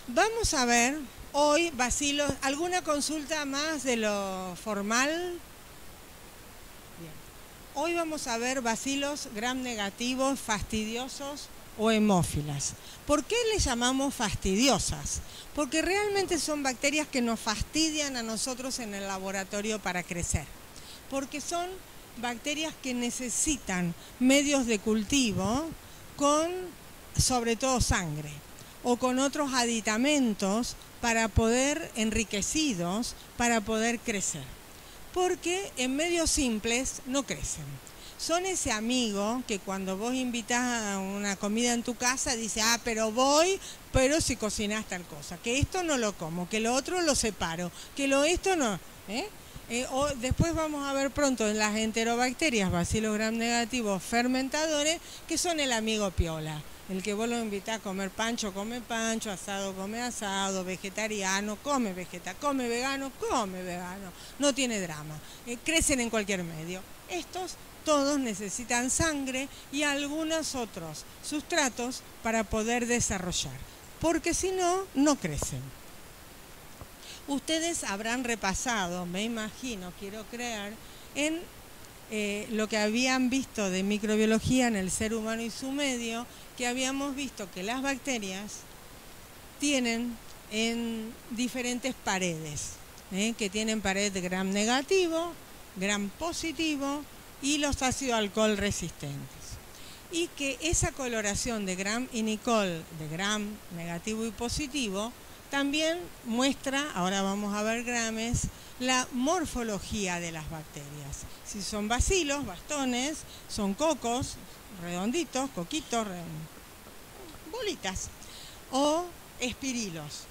Vamos a ver hoy, bacilos, ¿alguna consulta más de lo formal? Bien. Hoy vamos a ver bacilos gram negativos, fastidiosos o hemófilas. ¿Por qué les llamamos fastidiosas? Porque realmente son bacterias que nos fastidian a nosotros en el laboratorio para crecer. Porque son bacterias que necesitan medios de cultivo con, sobre todo, sangre o con otros aditamentos para poder, enriquecidos, para poder crecer. Porque en medios simples no crecen. Son ese amigo que cuando vos invitás a una comida en tu casa dice, pero voy, pero si cocinás tal cosa, que esto no lo como, que lo otro lo separo, que esto no, o después vamos a ver pronto en las enterobacterias, bacilos gram negativos fermentadores, que son el amigo piola. El que vos lo invitás a comer pancho, come pancho, asado, come asado, vegetariano, come vegetariano, come vegano, no tiene drama, crecen en cualquier medio. Estos todos necesitan sangre y algunos otros sustratos para poder desarrollar, porque si no, no crecen. Ustedes habrán repasado, me imagino, quiero creer, en lo que habían visto de microbiología en el ser humano y su medio, que habíamos visto que las bacterias tienen en diferentes paredes, que tienen pared de gram negativo, gram positivo y los ácidos alcohol resistentes. Y que esa coloración de gram y nicol, de gram negativo y positivo, también muestra, ahora vamos a ver grames, la morfología de las bacterias. Si son bacilos, bastones, son cocos, redonditos, coquitos, bolitas, o espirilos.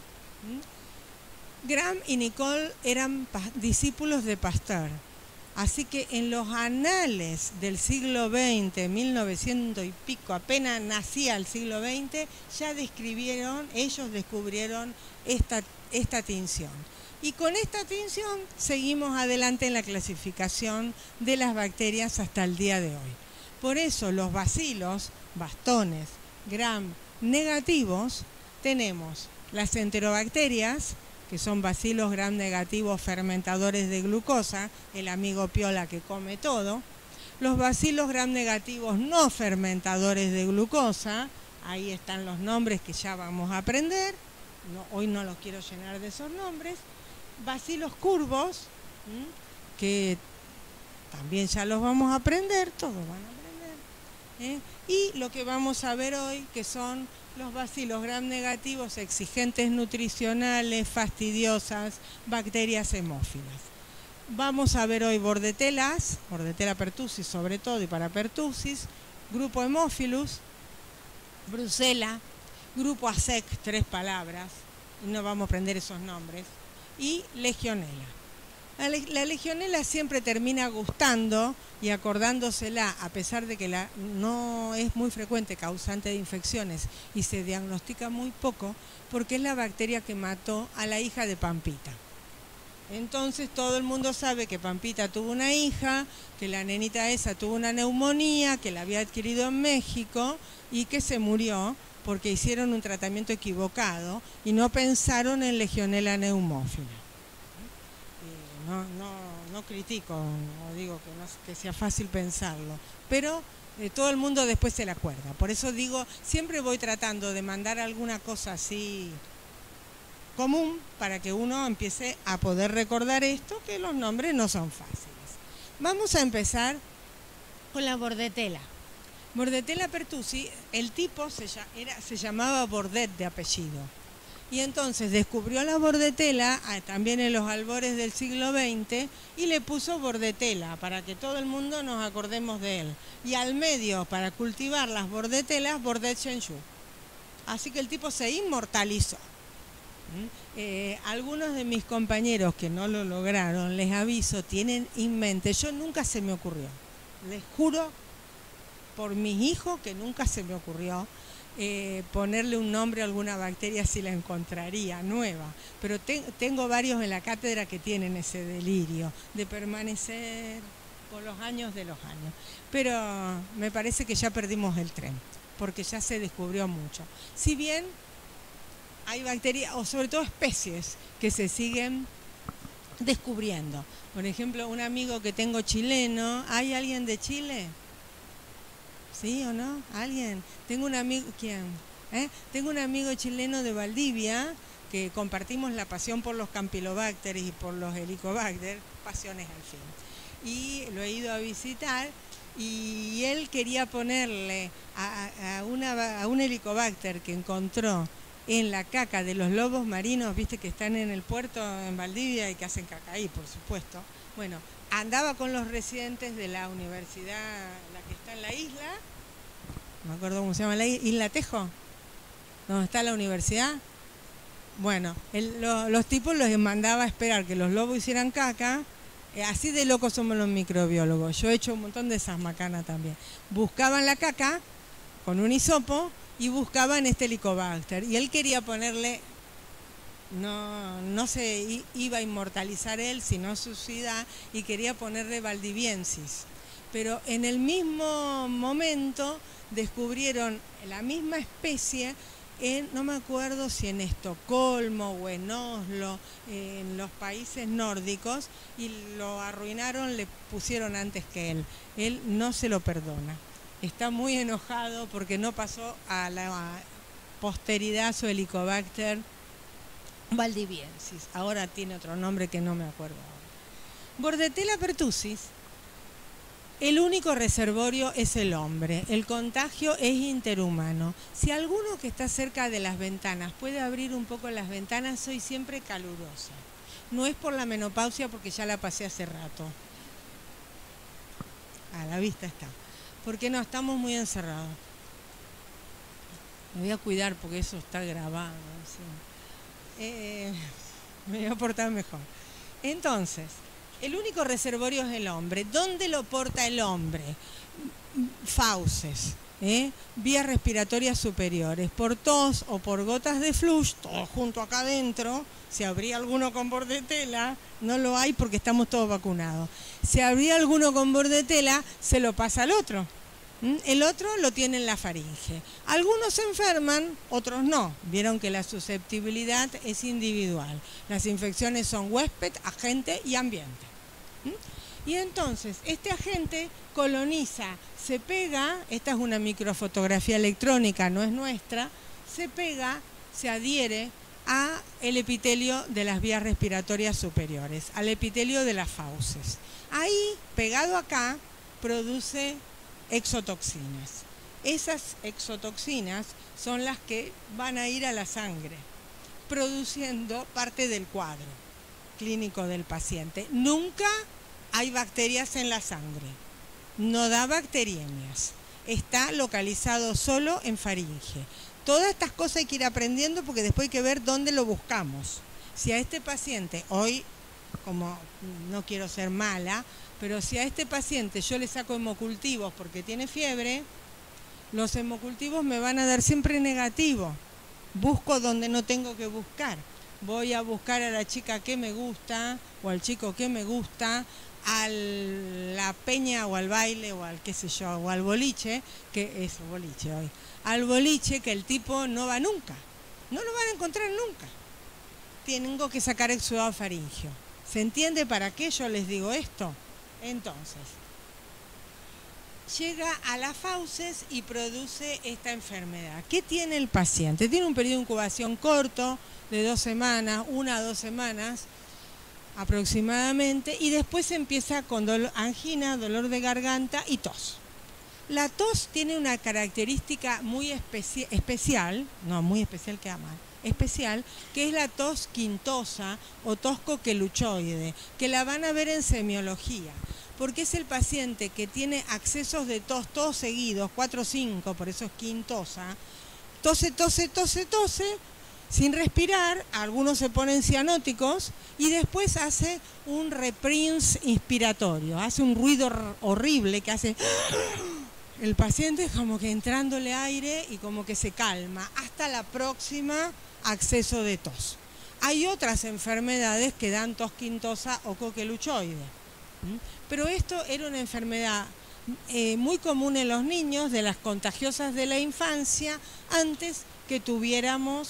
Gram y Nicol eran discípulos de Pasteur. Así que en los anales del siglo XX, 1900 y pico, apenas nacía el siglo XX, ya ellos descubrieron esta tinción. Y con esta tinción seguimos adelante en la clasificación de las bacterias hasta el día de hoy. Por eso los bacilos, bastones, gram negativos, tenemos las enterobacterias, que son bacilos gram negativos fermentadores de glucosa, el amigo piola que come todo. Los bacilos gram negativos no fermentadores de glucosa, ahí están los nombres que ya vamos a aprender, hoy no los quiero llenar de esos nombres. Bacilos curvos, que también ya los vamos a aprender, todos van a aprender. Y lo que vamos a ver hoy, que son los bacilos gram negativos exigentes nutricionales, fastidiosas, bacterias hemófilas. Vamos a ver hoy bordetelas, Bordetella pertussis sobre todo y parapertussis, grupo Haemophilus, Brucella, grupo ASEC, 3 palabras, y no vamos a aprender esos nombres, y Legionella. La legionela siempre termina gustando y acordándosela, a pesar de que no es muy frecuente causante de infecciones y se diagnostica muy poco, porque es la bacteria que mató a la hija de Pampita. Entonces todo el mundo sabe que Pampita tuvo una hija, que la nenita esa tuvo una neumonía, que la había adquirido en México y que se murió porque hicieron un tratamiento equivocado y no pensaron en Legionella pneumófila. No critico, no digo que sea fácil pensarlo, pero todo el mundo después se le acuerda. Por eso digo, siempre voy tratando de mandar alguna cosa así común para que uno empiece a poder recordar esto, que los nombres no son fáciles. Vamos a empezar con la Bordetella. Bordetella pertussis, el tipo se llamaba Bordet de apellido. Y entonces descubrió la Bordetella también en los albores del siglo XX y le puso Bordetella para que todo el mundo nos acordemos de él. Y al medio, para cultivar las bordetelas, Bordet Shenzhou. Así que el tipo se inmortalizó. Algunos de mis compañeros que no lo lograron, les aviso, tienen en mente, yo nunca se me ocurrió. Les juro por mis hijos que nunca se me ocurrió ponerle un nombre a alguna bacteria si la encontraría nueva, pero tengo varios en la cátedra que tienen ese delirio de permanecer por los años de los años, pero me parece que ya perdimos el tren porque ya se descubrió mucho. Si bien hay bacterias, o sobre todo especies, que se siguen descubriendo. Por ejemplo, un amigo que tengo chileno, ¿hay alguien de Chile? ¿Sí o no? ¿Alguien? Tengo un amigo, ¿quién? Tengo un amigo chileno de Valdivia, que compartimos la pasión por los Campylobacter y por los Helicobacter, pasiones al fin. Y lo he ido a visitar y él quería ponerle a un Helicobacter que encontró en la caca de los lobos marinos, viste que están en el puerto en Valdivia y que hacen caca ahí, por supuesto. Bueno, andaba con los residentes de la universidad, la que está en la isla, no me acuerdo cómo se llama la isla Tejo, donde está la universidad. Bueno, los tipos los mandaba a esperar que los lobos hicieran caca. Así de locos somos los microbiólogos. Yo he hecho un montón de esas macanas también. Buscaban la caca con un hisopo y buscaban este Helicobacter. Y él quería ponerle, no se iba a inmortalizar él, sino su ciudad, y quería ponerle Valdiviensis. Pero en el mismo momento descubrieron la misma especie no me acuerdo si en Estocolmo o en Oslo, en los países nórdicos, y lo arruinaron, le pusieron antes que él. Él no se lo perdona. Está muy enojado porque no pasó a la posteridad su Helicobacter valdiviensis. Ahora tiene otro nombre que no me acuerdo ahora. Bordetella pertussis. El único reservorio es el hombre, el contagio es interhumano. Si alguno que está cerca de las ventanas puede abrir un poco las ventanas, soy siempre calurosa. No es por la menopausia porque ya la pasé hace rato. A la vista está. Porque no, estamos muy encerrados. Me voy a cuidar porque eso está grabado. ¿Sí? Me voy a portar mejor. Entonces, el único reservorio es el hombre. ¿Dónde lo porta el hombre? Fauces, vías respiratorias superiores. Por tos o por gotas de flush, todo junto acá adentro. Si habría alguno con bordetella, no lo hay porque estamos todos vacunados. Si habría alguno con bordetella, se lo pasa al otro. El otro lo tiene en la faringe. Algunos se enferman, otros no. Vieron que la susceptibilidad es individual. Las infecciones son huésped, agente y ambiente. Y entonces, este agente coloniza, se pega, esta es una microfotografía electrónica, no es nuestra, se pega, se adhiere a el epitelio de las vías respiratorias superiores, al epitelio de las fauces. Ahí, pegado acá, produce exotoxinas. Esas exotoxinas son las que van a ir a la sangre, produciendo parte del cuadro clínico del paciente. Nunca hay bacterias en la sangre, no da bacteriemias, está localizado solo en faringe. Todas estas cosas hay que ir aprendiendo porque después hay que ver dónde lo buscamos. Si a este paciente, hoy, como no quiero ser mala, pero si a este paciente yo le saco hemocultivos porque tiene fiebre, los hemocultivos me van a dar siempre negativo. Busco donde no tengo que buscar. Voy a buscar a la chica que me gusta o al chico que me gusta, a la peña o al baile o al qué sé yo, o al boliche, que es boliche hoy, al boliche que el tipo no va nunca, no lo van a encontrar nunca. Tengo que sacar exudado faríngeo. ¿Se entiende para qué yo les digo esto? Entonces, llega a las fauces y produce esta enfermedad. ¿Qué tiene el paciente? Tiene un periodo de incubación corto, de 2 semanas, 1 a 2 semanas aproximadamente, y después empieza con angina, dolor de garganta y tos. La tos tiene una característica muy especial, no muy especial, queda mal, especial, que es la tos quintosa o tos coqueluchoide, que la van a ver en semiología, porque es el paciente que tiene accesos de tos todos seguidos, 4 o 5, por eso es quintosa, tose, sin respirar, algunos se ponen cianóticos y después hace un reprinse inspiratorio, hace un ruido horrible que hace... El paciente como que entrándole aire y como que se calma hasta la próxima acceso de tos. Hay otras enfermedades que dan tos quintosa o coqueluchoide, pero esto era una enfermedad muy común en los niños, de las contagiosas de la infancia, antes que tuviéramos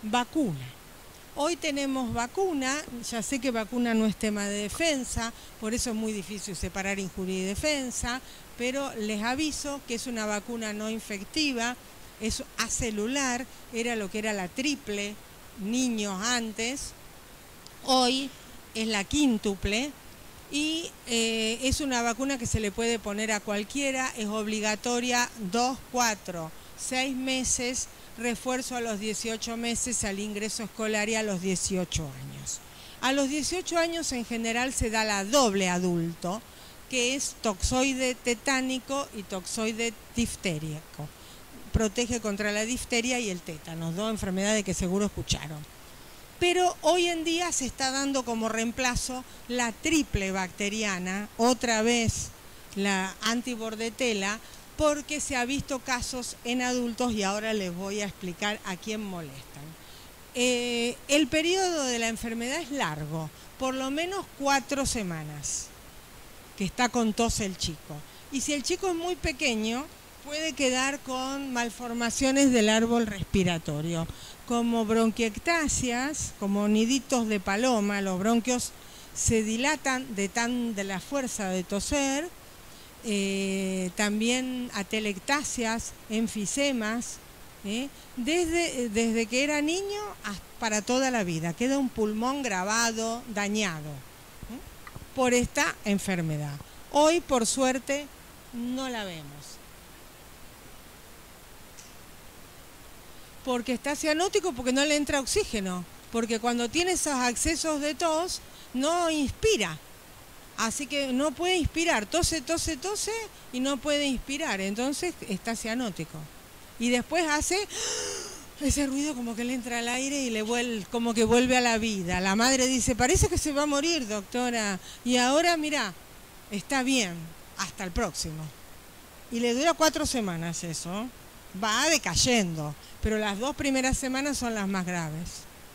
vacuna. Hoy tenemos vacuna, ya sé que vacuna no es tema de defensa, por eso es muy difícil separar injuria y defensa, pero les aviso que es una vacuna no infectiva, es acelular, era lo que era la triple niños antes, hoy es la quíntuple y es una vacuna que se le puede poner a cualquiera, es obligatoria 2, 4, 6 meses, refuerzo a los 18 meses, al ingreso escolar y a los 18 años. A los 18 años en general se da la doble adulto, que es toxoide tetánico y toxoide diftérico. Protege contra la difteria y el tétano, dos enfermedades que seguro escucharon. Pero hoy en día se está dando como reemplazo la triple bacteriana, otra vez la antibordetela, porque se ha visto casos en adultos y ahora les voy a explicar a quién molestan. El periodo de la enfermedad es largo, por lo menos 4 semanas, que está con tos el chico. Y si el chico es muy pequeño, puede quedar con malformaciones del árbol respiratorio, como bronquiectasias, como niditos de paloma, los bronquios se dilatan de la fuerza de toser, también atelectasias, enfisemas, desde que era niño hasta para toda la vida. Queda un pulmón grabado, dañado, por esta enfermedad. Hoy, por suerte, no la vemos. Porque está cianótico, porque no le entra oxígeno, porque cuando tiene esos accesos de tos, no inspira. Así que no puede inspirar, tose y no puede inspirar, entonces está cianótico. Y después hace ese ruido como que le entra al aire y como que vuelve a la vida. La madre dice, parece que se va a morir, doctora. Y ahora, mira, está bien, hasta el próximo. Y le dura 4 semanas eso. Va decayendo, pero las 2 primeras semanas son las más graves.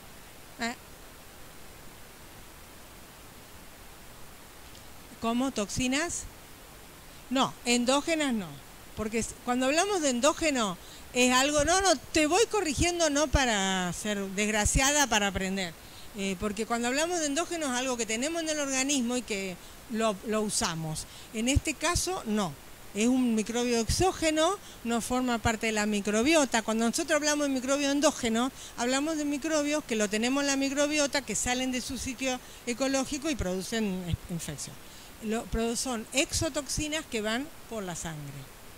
¿Cómo? ¿Toxinas? No, endógenas no. Porque cuando hablamos de endógeno es algo, no, te voy corrigiendo no para ser desgraciada, para aprender. Porque cuando hablamos de endógeno es algo que tenemos en el organismo y que lo usamos. En este caso, no. Es un microbio exógeno, no forma parte de la microbiota. Cuando nosotros hablamos de microbio endógeno, hablamos de microbios que lo tenemos en la microbiota, que salen de su sitio ecológico y producen infección. Son exotoxinas que van por la sangre.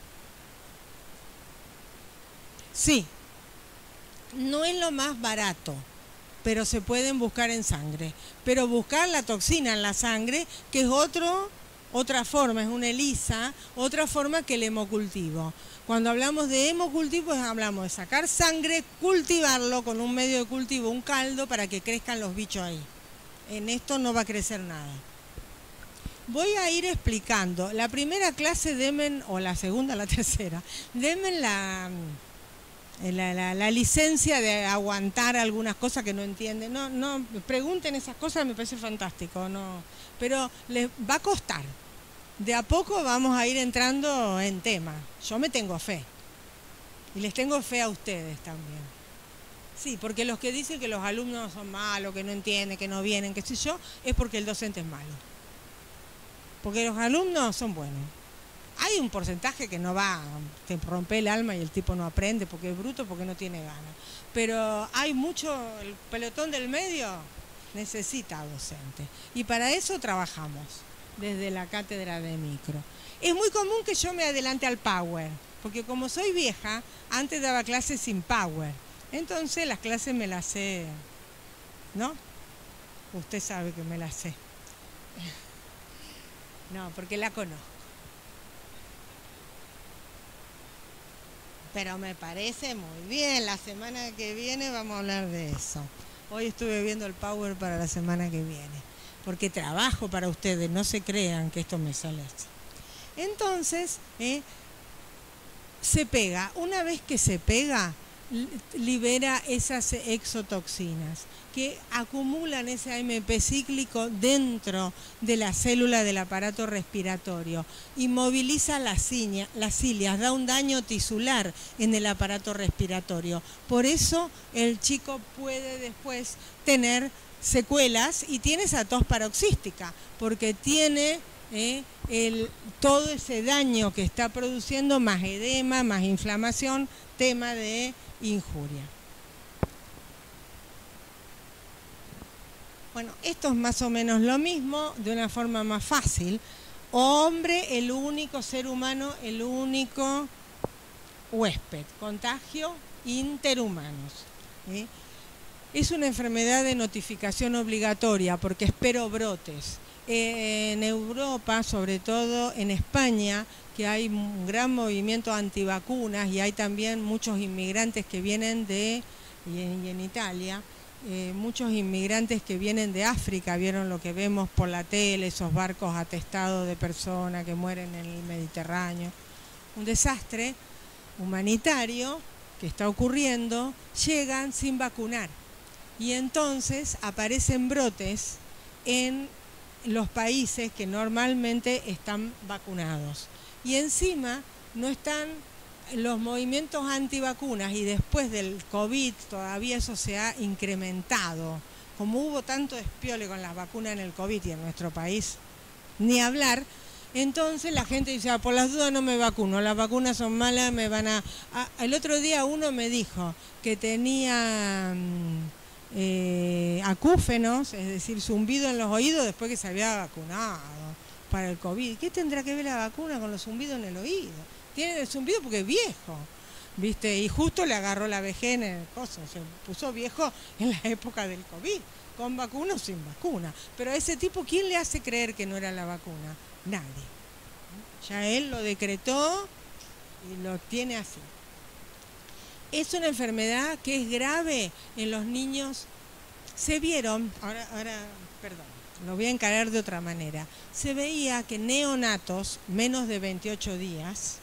Sí, no es lo más barato, pero se pueden buscar en sangre. Pero buscar la toxina en la sangre, que es otra forma, es una ELISA, otra forma que el hemocultivo. Cuando hablamos de hemocultivo, hablamos de sacar sangre, cultivarlo con un medio de cultivo, un caldo, para que crezcan los bichos ahí. En esto no va a crecer nada. Voy a ir explicando. La primera clase denme, o la segunda, la tercera, denme la licencia de aguantar algunas cosas que no entienden. No pregunten esas cosas, me parece fantástico. No, pero les va a costar. De a poco vamos a ir entrando en tema. Yo me tengo fe. Y les tengo fe a ustedes también. Sí, porque los que dicen que los alumnos son malos, que no entienden, que no vienen, qué sé yo, es porque el docente es malo. Porque los alumnos son buenos. Hay un porcentaje que no va, te rompe el alma y el tipo no aprende porque es bruto, porque no tiene ganas. Pero hay mucho, el pelotón del medio necesita docente. Y para eso trabajamos desde la cátedra de micro. Es muy común que yo me adelante al Power, porque como soy vieja, antes daba clases sin Power. Entonces las clases me las sé, ¿no? Usted sabe que me las sé. No, porque la conozco. Pero me parece muy bien. La semana que viene vamos a hablar de eso. Hoy estuve viendo el Power para la semana que viene. Porque trabajo para ustedes, no se crean que esto me sale así. Entonces, se pega. Una vez que se pega, libera esas exotoxinas que acumulan ese AMP cíclico dentro de la célula del aparato respiratorio y moviliza las cilias, da un daño tisular en el aparato respiratorio. Por eso el chico puede después tener secuelas y tiene esa tos paroxística, porque tiene todo ese daño que está produciendo, más edema, más inflamación, tema de injuria. Bueno, esto es más o menos lo mismo, de una forma más fácil. Hombre, el único ser humano, el único huésped. Contagio interhumanos. Es una enfermedad de notificación obligatoria porque espero brotes. En Europa, sobre todo en España, que hay un gran movimiento antivacunas y hay también muchos inmigrantes que vienen y en Italia, muchos inmigrantes que vienen de África, vieron lo que vemos por la tele, esos barcos atestados de personas que mueren en el Mediterráneo. Un desastre humanitario que está ocurriendo, llegan sin vacunar. Y entonces aparecen brotes en los países que normalmente están vacunados. Y encima no están los movimientos antivacunas, y después del COVID todavía eso se ha incrementado. Como hubo tanto despiole con las vacunas en el COVID y en nuestro país, ni hablar, entonces la gente dice, por las dudas no me vacuno, las vacunas son malas, me van a... El otro día uno me dijo que tenía acúfenos, es decir, zumbido en los oídos después que se había vacunado para el COVID. ¿Qué tendrá que ver la vacuna con los zumbidos en el oído? Tiene el zumbido porque es viejo, ¿viste? Y justo le agarró la vejez en el coso, se puso viejo en la época del COVID, con vacuna o sin vacuna. Pero a ese tipo, ¿quién le hace creer que no era la vacuna? Nadie. Ya él lo decretó y lo tiene así. Es una enfermedad que es grave en los niños. Se vieron, perdón, lo voy a encarar de otra manera. Se veía que neonatos, menos de 28 días,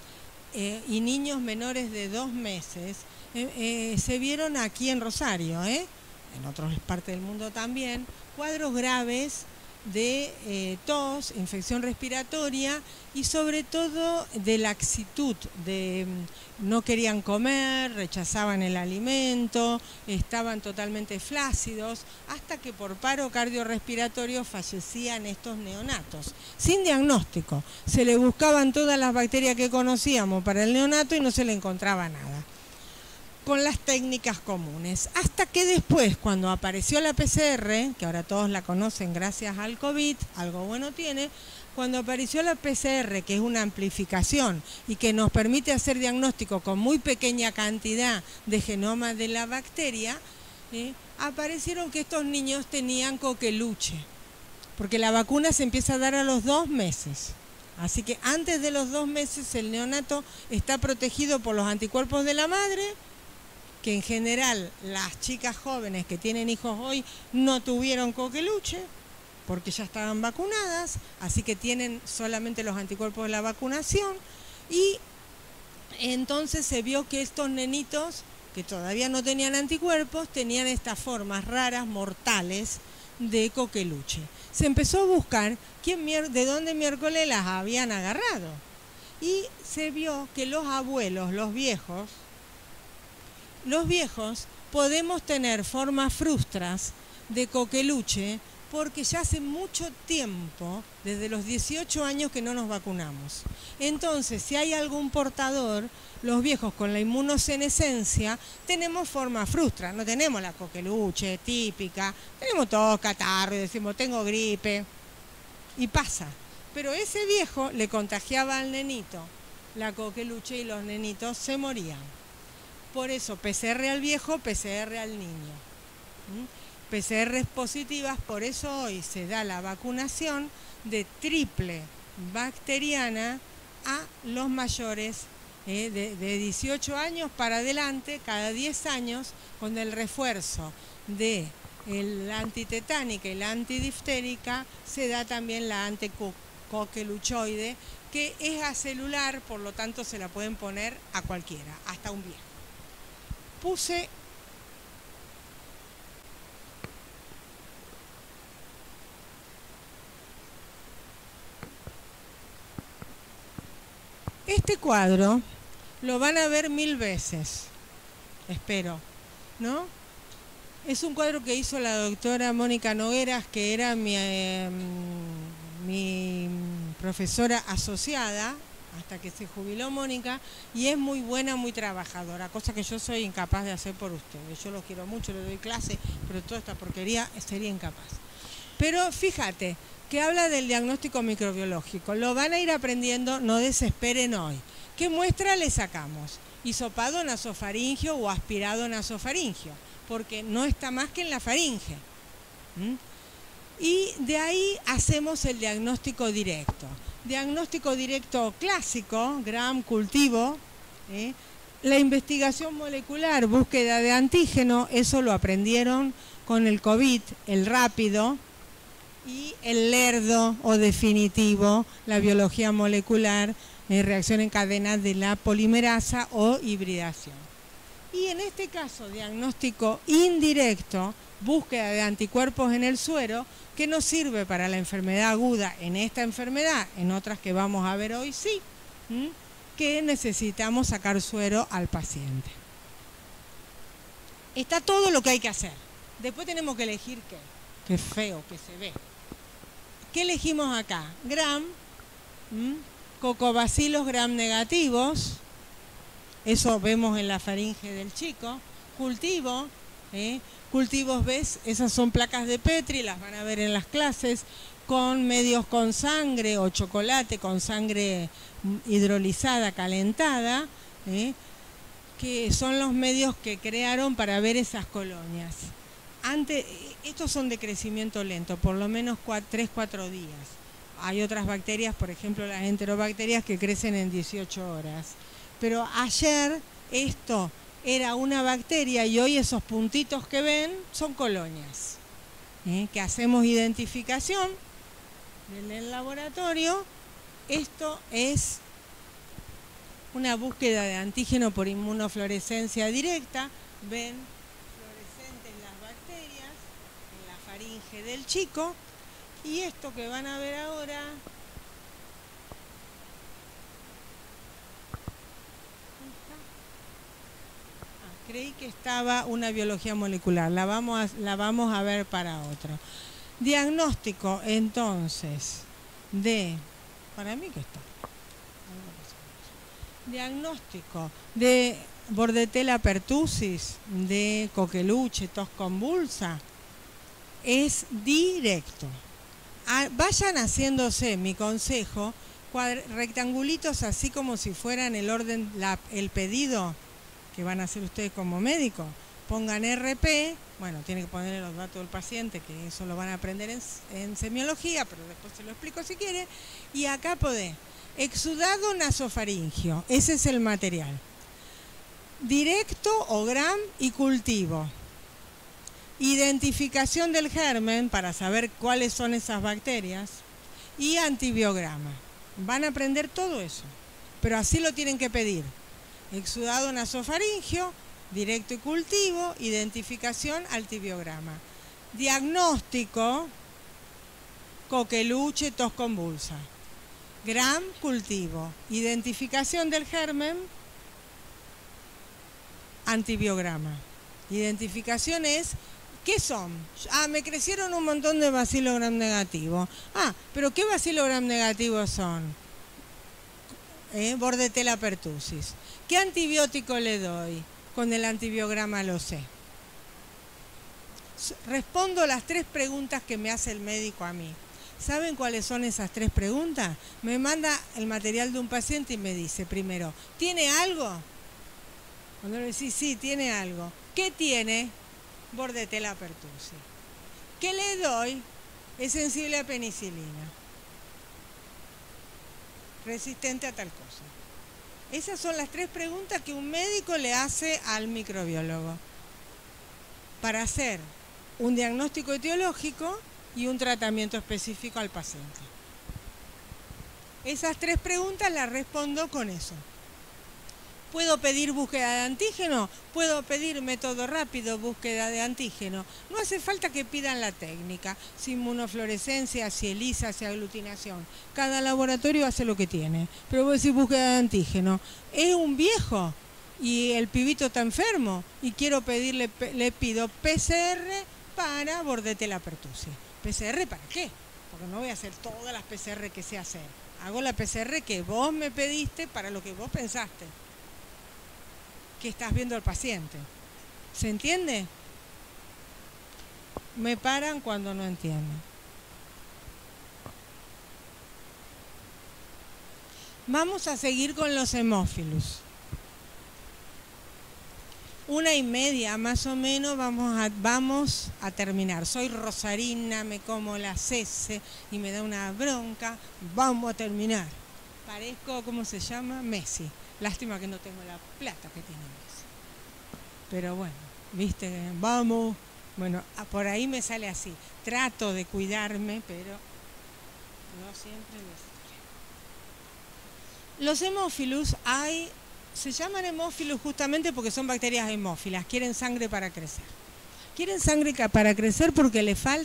y niños menores de 2 meses, se vieron aquí en Rosario, en otras partes del mundo también, cuadros graves de tos, infección respiratoria y sobre todo de laxitud, no querían comer, rechazaban el alimento, estaban totalmente flácidos, hasta que por paro cardiorrespiratorio fallecían estos neonatos, sin diagnóstico. Se le buscaban todas las bacterias que conocíamos para el neonato y no se le encontraba nada, con las técnicas comunes. Hasta que después, cuando apareció la PCR, que ahora todos la conocen gracias al COVID, algo bueno tiene, cuando apareció la PCR, que es una amplificación y que nos permite hacer diagnóstico con muy pequeña cantidad de genoma de la bacteria, aparecieron que estos niños tenían coqueluche, porque la vacuna se empieza a dar a los 2 meses. Así que antes de los 2 meses el neonato está protegido por los anticuerpos de la madre, que en general las chicas jóvenes que tienen hijos hoy no tuvieron coqueluche porque ya estaban vacunadas, así que tienen solamente los anticuerpos de la vacunación, y entonces se vio que estos nenitos que todavía no tenían anticuerpos tenían estas formas raras, mortales, de coqueluche. Se empezó a buscar de dónde miércoles las habían agarrado, y se vio que los abuelos, los viejos podemos tener formas frustras de coqueluche porque ya hace mucho tiempo, desde los 18 años que no nos vacunamos. Entonces, si hay algún portador, los viejos con la inmunosenescencia tenemos forma frustra, no tenemos la coqueluche típica, tenemos todo catarro y decimos tengo gripe y pasa. Pero ese viejo le contagiaba al nenito la coqueluche y los nenitos se morían. Por eso, PCR al viejo, PCR al niño. PCR positivas, por eso hoy se da la vacunación de triple bacteriana a los mayores de 18 años para adelante, cada 10 años, con el refuerzo de la antitetánica y la antidiftérica, se da también la anticoqueluchoide, que es acelular, por lo tanto se la pueden poner a cualquiera, hasta un viejo. puse este cuadro, lo van a ver 1000 veces, espero, ¿no? Es un cuadro que hizo la doctora Mónica Nogueras, que era mi profesora asociada, hasta que se jubiló Mónica, y es muy buena, muy trabajadora, cosa que yo soy incapaz de hacer por ustedes. Yo los quiero mucho, les doy clase, pero toda esta porquería sería incapaz. Pero fíjate, que habla del diagnóstico microbiológico. Lo van a ir aprendiendo, no desesperen hoy. ¿Qué muestra le sacamos? Hisopado nasofaringio o aspirado nasofaringio, porque no está más que en la faringe. Y de ahí hacemos el diagnóstico directo. Diagnóstico directo clásico, Gram, cultivo. La investigación molecular, búsqueda de antígeno, eso lo aprendieron con el COVID, el rápido, y el lerdo o definitivo, la biología molecular, reacción en cadena de la polimerasa o hibridación. Y en este caso, diagnóstico indirecto, búsqueda de anticuerpos en el suero, que nos sirve para la enfermedad aguda en esta enfermedad, en otras que vamos a ver hoy sí, que necesitamos sacar suero al paciente. Está todo lo que hay que hacer. Después tenemos que elegir qué. Qué feo que se ve. ¿Qué elegimos acá? Gram, cocobacilos gram negativos, eso vemos en la faringe del chico. Cultivo, cultivos, ¿ves? Esas son placas de Petri, las van a ver en las clases, con medios con sangre o chocolate con sangre hidrolizada, calentada, que son los medios que crearon para ver esas colonias. Estos son de crecimiento lento, por lo menos 3-4 días. Hay otras bacterias, por ejemplo las enterobacterias, que crecen en 18 horas. Pero ayer esto era una bacteria y hoy esos puntitos que ven son colonias. Que hacemos identificación en el laboratorio. Esto es una búsqueda de antígeno por inmunofluorescencia directa. Ven faringe del chico, y esto que van a ver ahora creí que estaba una biología molecular, la vamos a ver para otro. Diagnóstico entonces para mí que está diagnóstico de Bordetella pertussis, de coqueluche, tos convulsa, es directo. Vayan haciéndose, mi consejo, rectangulitos así como si fueran el orden, el pedido que van a hacer ustedes como médicos. Pongan RP, bueno, tienen que ponerle los datos del paciente, que eso lo van a aprender en semiología, pero después se lo explico si quiere. Y acá podés, exudado nasofaringio, ese es el material. Directo o gram y cultivo. Identificación del germen para saber cuáles son esas bacterias y antibiograma. Van a aprender todo eso, pero así lo tienen que pedir. Exudado nasofaringio, directo y cultivo, identificación, antibiograma. Diagnóstico, coqueluche, tos convulsa. Gram, cultivo. Identificación del germen, antibiograma. Identificación es, ¿qué son? Me crecieron un montón de bacilo gram negativo. ¿Pero qué bacilo gram negativos son? Bordetella pertussis. ¿Qué antibiótico le doy? Con el antibiograma lo sé. Respondo las 3 preguntas que me hace el médico a mí. ¿Saben cuáles son esas 3 preguntas? Me manda el material de un paciente y me dice primero, ¿tiene algo? Cuando le decís, sí, tiene algo. ¿Qué tiene? Bordetella pertussis. ¿Qué le doy? Es sensible a penicilina. Resistente a tal cosa. Esas son las 3 preguntas que un médico le hace al microbiólogo para hacer un diagnóstico etiológico y un tratamiento específico al paciente. Esas 3 preguntas las respondo con eso. ¿Puedo pedir búsqueda de antígeno? Puedo pedir método rápido, búsqueda de antígeno. No hace falta que pidan la técnica, si inmunofluorescencia, si ELISA, si aglutinación. Cada laboratorio hace lo que tiene. Pero vos decís búsqueda de antígeno. Es un viejo y el pibito está enfermo y quiero pedirle, le pido PCR para bordetella pertussis. ¿PCR para qué? Porque no voy a hacer todas las PCR que sé hacer. Hago la PCR que vos me pediste para lo que vos pensaste que estás viendo al paciente. ¿Se entiende? Me paran cuando no entienden. Vamos a seguir con los hemófilos. 1:30 más o menos vamos a terminar. Soy rosarina, me como las heces y me da una bronca. Vamos a terminar. Parezco, ¿cómo se llama? Messi. Lástima que no tengo la plata que tiene Messi. Pero bueno, viste, vamos. Bueno, por ahí me sale así. Trato de cuidarme, pero no siempre me sale. Los hemófilos se llaman hemófilos justamente porque son bacterias hemófilas, quieren sangre para crecer. Quieren sangre para crecer porque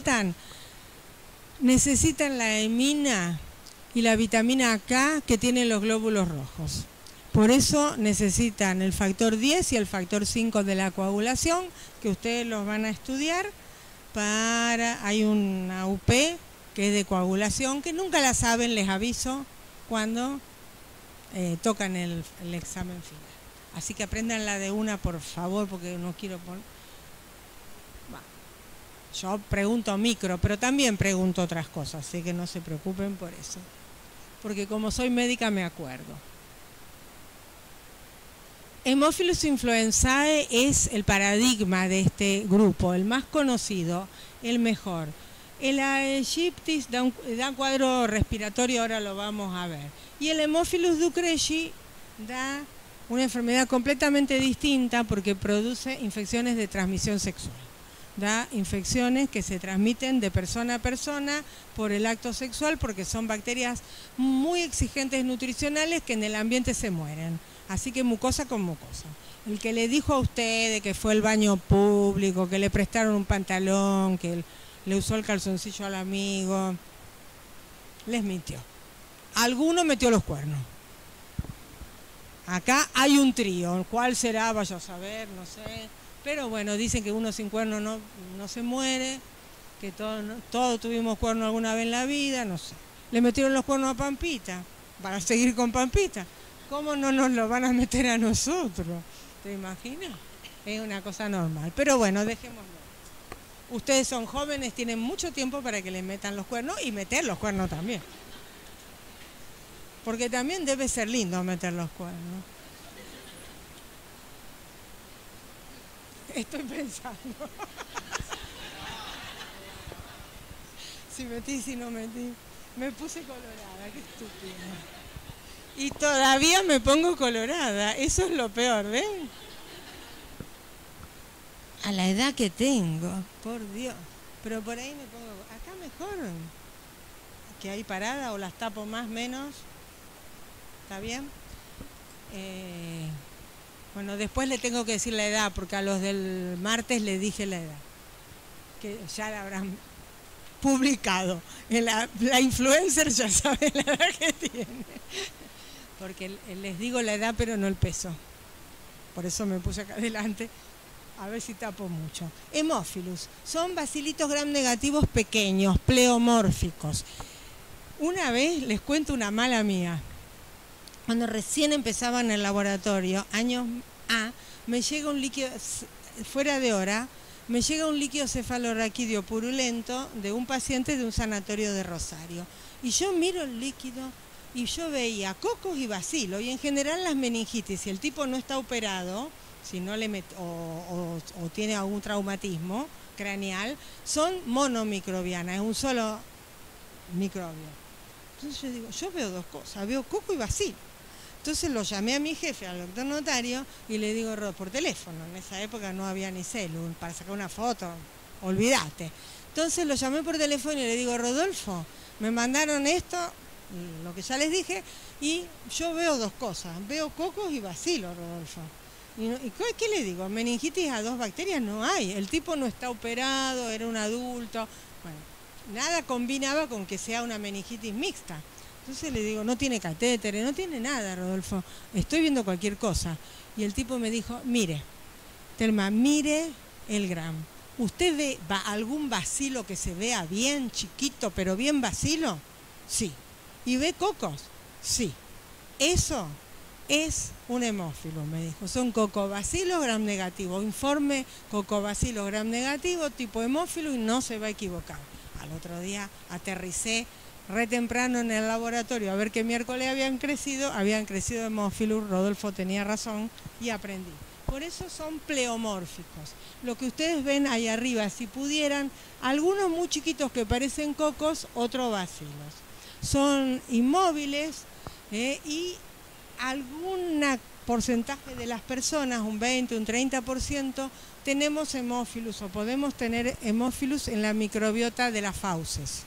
necesitan la hemina y la vitamina K que tienen los glóbulos rojos. Por eso necesitan el factor 10 y el factor 5 de la coagulación, que ustedes los van a estudiar. Hay una UP que es de coagulación, que nunca la saben, les aviso, cuando tocan el examen final. Así que apréndanla de una, por favor, porque no quiero poner... Yo pregunto micro, pero también pregunto otras cosas, así que no se preocupen por eso. Porque como soy médica me acuerdo. Hemophilus influenzae es el paradigma de este grupo, el más conocido, el mejor. El Aegyptis da un cuadro respiratorio, ahora lo vamos a ver. Y el Haemophilus ducreyi da una enfermedad completamente distinta porque produce infecciones de transmisión sexual. Da infecciones que se transmiten de persona a persona por el acto sexual porque son bacterias muy exigentes nutricionales que en el ambiente se mueren. Así que mucosa con mucosa. El que le dijo a usted que fue al baño público, que le prestaron un pantalón, que le usó el calzoncillo al amigo, les mintió. Alguno metió los cuernos. Acá hay un trío, ¿cuál será? Vaya a saber, no sé. Pero bueno, dicen que uno sin cuerno no se muere, que todos tuvimos cuerno alguna vez en la vida, no sé. Le metieron los cuernos a Pampita, para seguir con Pampita. ¿Cómo no nos lo van a meter a nosotros? ¿Te imaginas? Es una cosa normal. Pero bueno, dejémoslo. Ustedes son jóvenes, tienen mucho tiempo para que les metan los cuernos y meter los cuernos también. Porque también debe ser lindo meter los cuernos. Estoy pensando. Si metí, si no metí. Me puse colorada, qué estúpida. Y todavía me pongo colorada. Eso es lo peor, ¿ven? A la edad que tengo, por Dios. Pero por ahí me pongo... Acá mejor. Que ahí parada o las tapo más, menos. ¿Está bien? Bueno, después le tengo que decir la edad, porque a los del martes le dije la edad. Que ya la habrán publicado. La influencer ya sabe la edad que tiene. Porque les digo la edad, pero no el peso. Por eso me puse acá adelante, a ver si tapo mucho. Hemófilos. Son bacilitos gram negativos pequeños, pleomórficos. Una vez les cuento una mala mía. Cuando recién empezaba en el laboratorio, años A, me llega un líquido, fuera de hora, me llega un líquido cefalorraquídeo purulento de un paciente de un sanatorio de Rosario. Y yo miro el líquido y yo veía cocos y bacilo, y en general las meningitis, si el tipo no está operado, si no o tiene algún traumatismo craneal, son monomicrobianas, es un solo microbio. Entonces yo digo, yo veo dos cosas, veo coco y bacilo. Entonces lo llamé a mi jefe, al doctor notario, y le digo, por teléfono, en esa época no había ni celu, para sacar una foto, olvídate. Entonces lo llamé por teléfono y le digo, Rodolfo, me mandaron esto lo que ya les dije, y yo veo dos cosas, veo cocos y bacilos, Rodolfo. ¿Y qué le digo? Meningitis a 2 bacterias no hay, el tipo no está operado, era un adulto, bueno, nada combinaba con que sea una meningitis mixta. Entonces le digo, no tiene catéteres, no tiene nada, Rodolfo, estoy viendo cualquier cosa. Y el tipo me dijo, mire, Telma, mire el Gram. ¿Usted ve algún bacilo que se vea bien chiquito, pero bien bacilo? Sí. ¿Y ve cocos? Sí. Eso es un hemófilo, me dijo. Son cocobacilos gram negativo. Informe cocobacilos gram negativo, tipo hemófilo, y no se va a equivocar. Al otro día aterricé re temprano en el laboratorio a ver qué miércoles habían crecido hemófilos. Rodolfo tenía razón y aprendí. Por eso son pleomórficos. Lo que ustedes ven ahí arriba, si pudieran, algunos muy chiquitos que parecen cocos, otros bacilos. Son inmóviles y algún porcentaje de las personas, un 20, un 30%, tenemos hemófilos o podemos tener hemófilos en la microbiota de las fauces.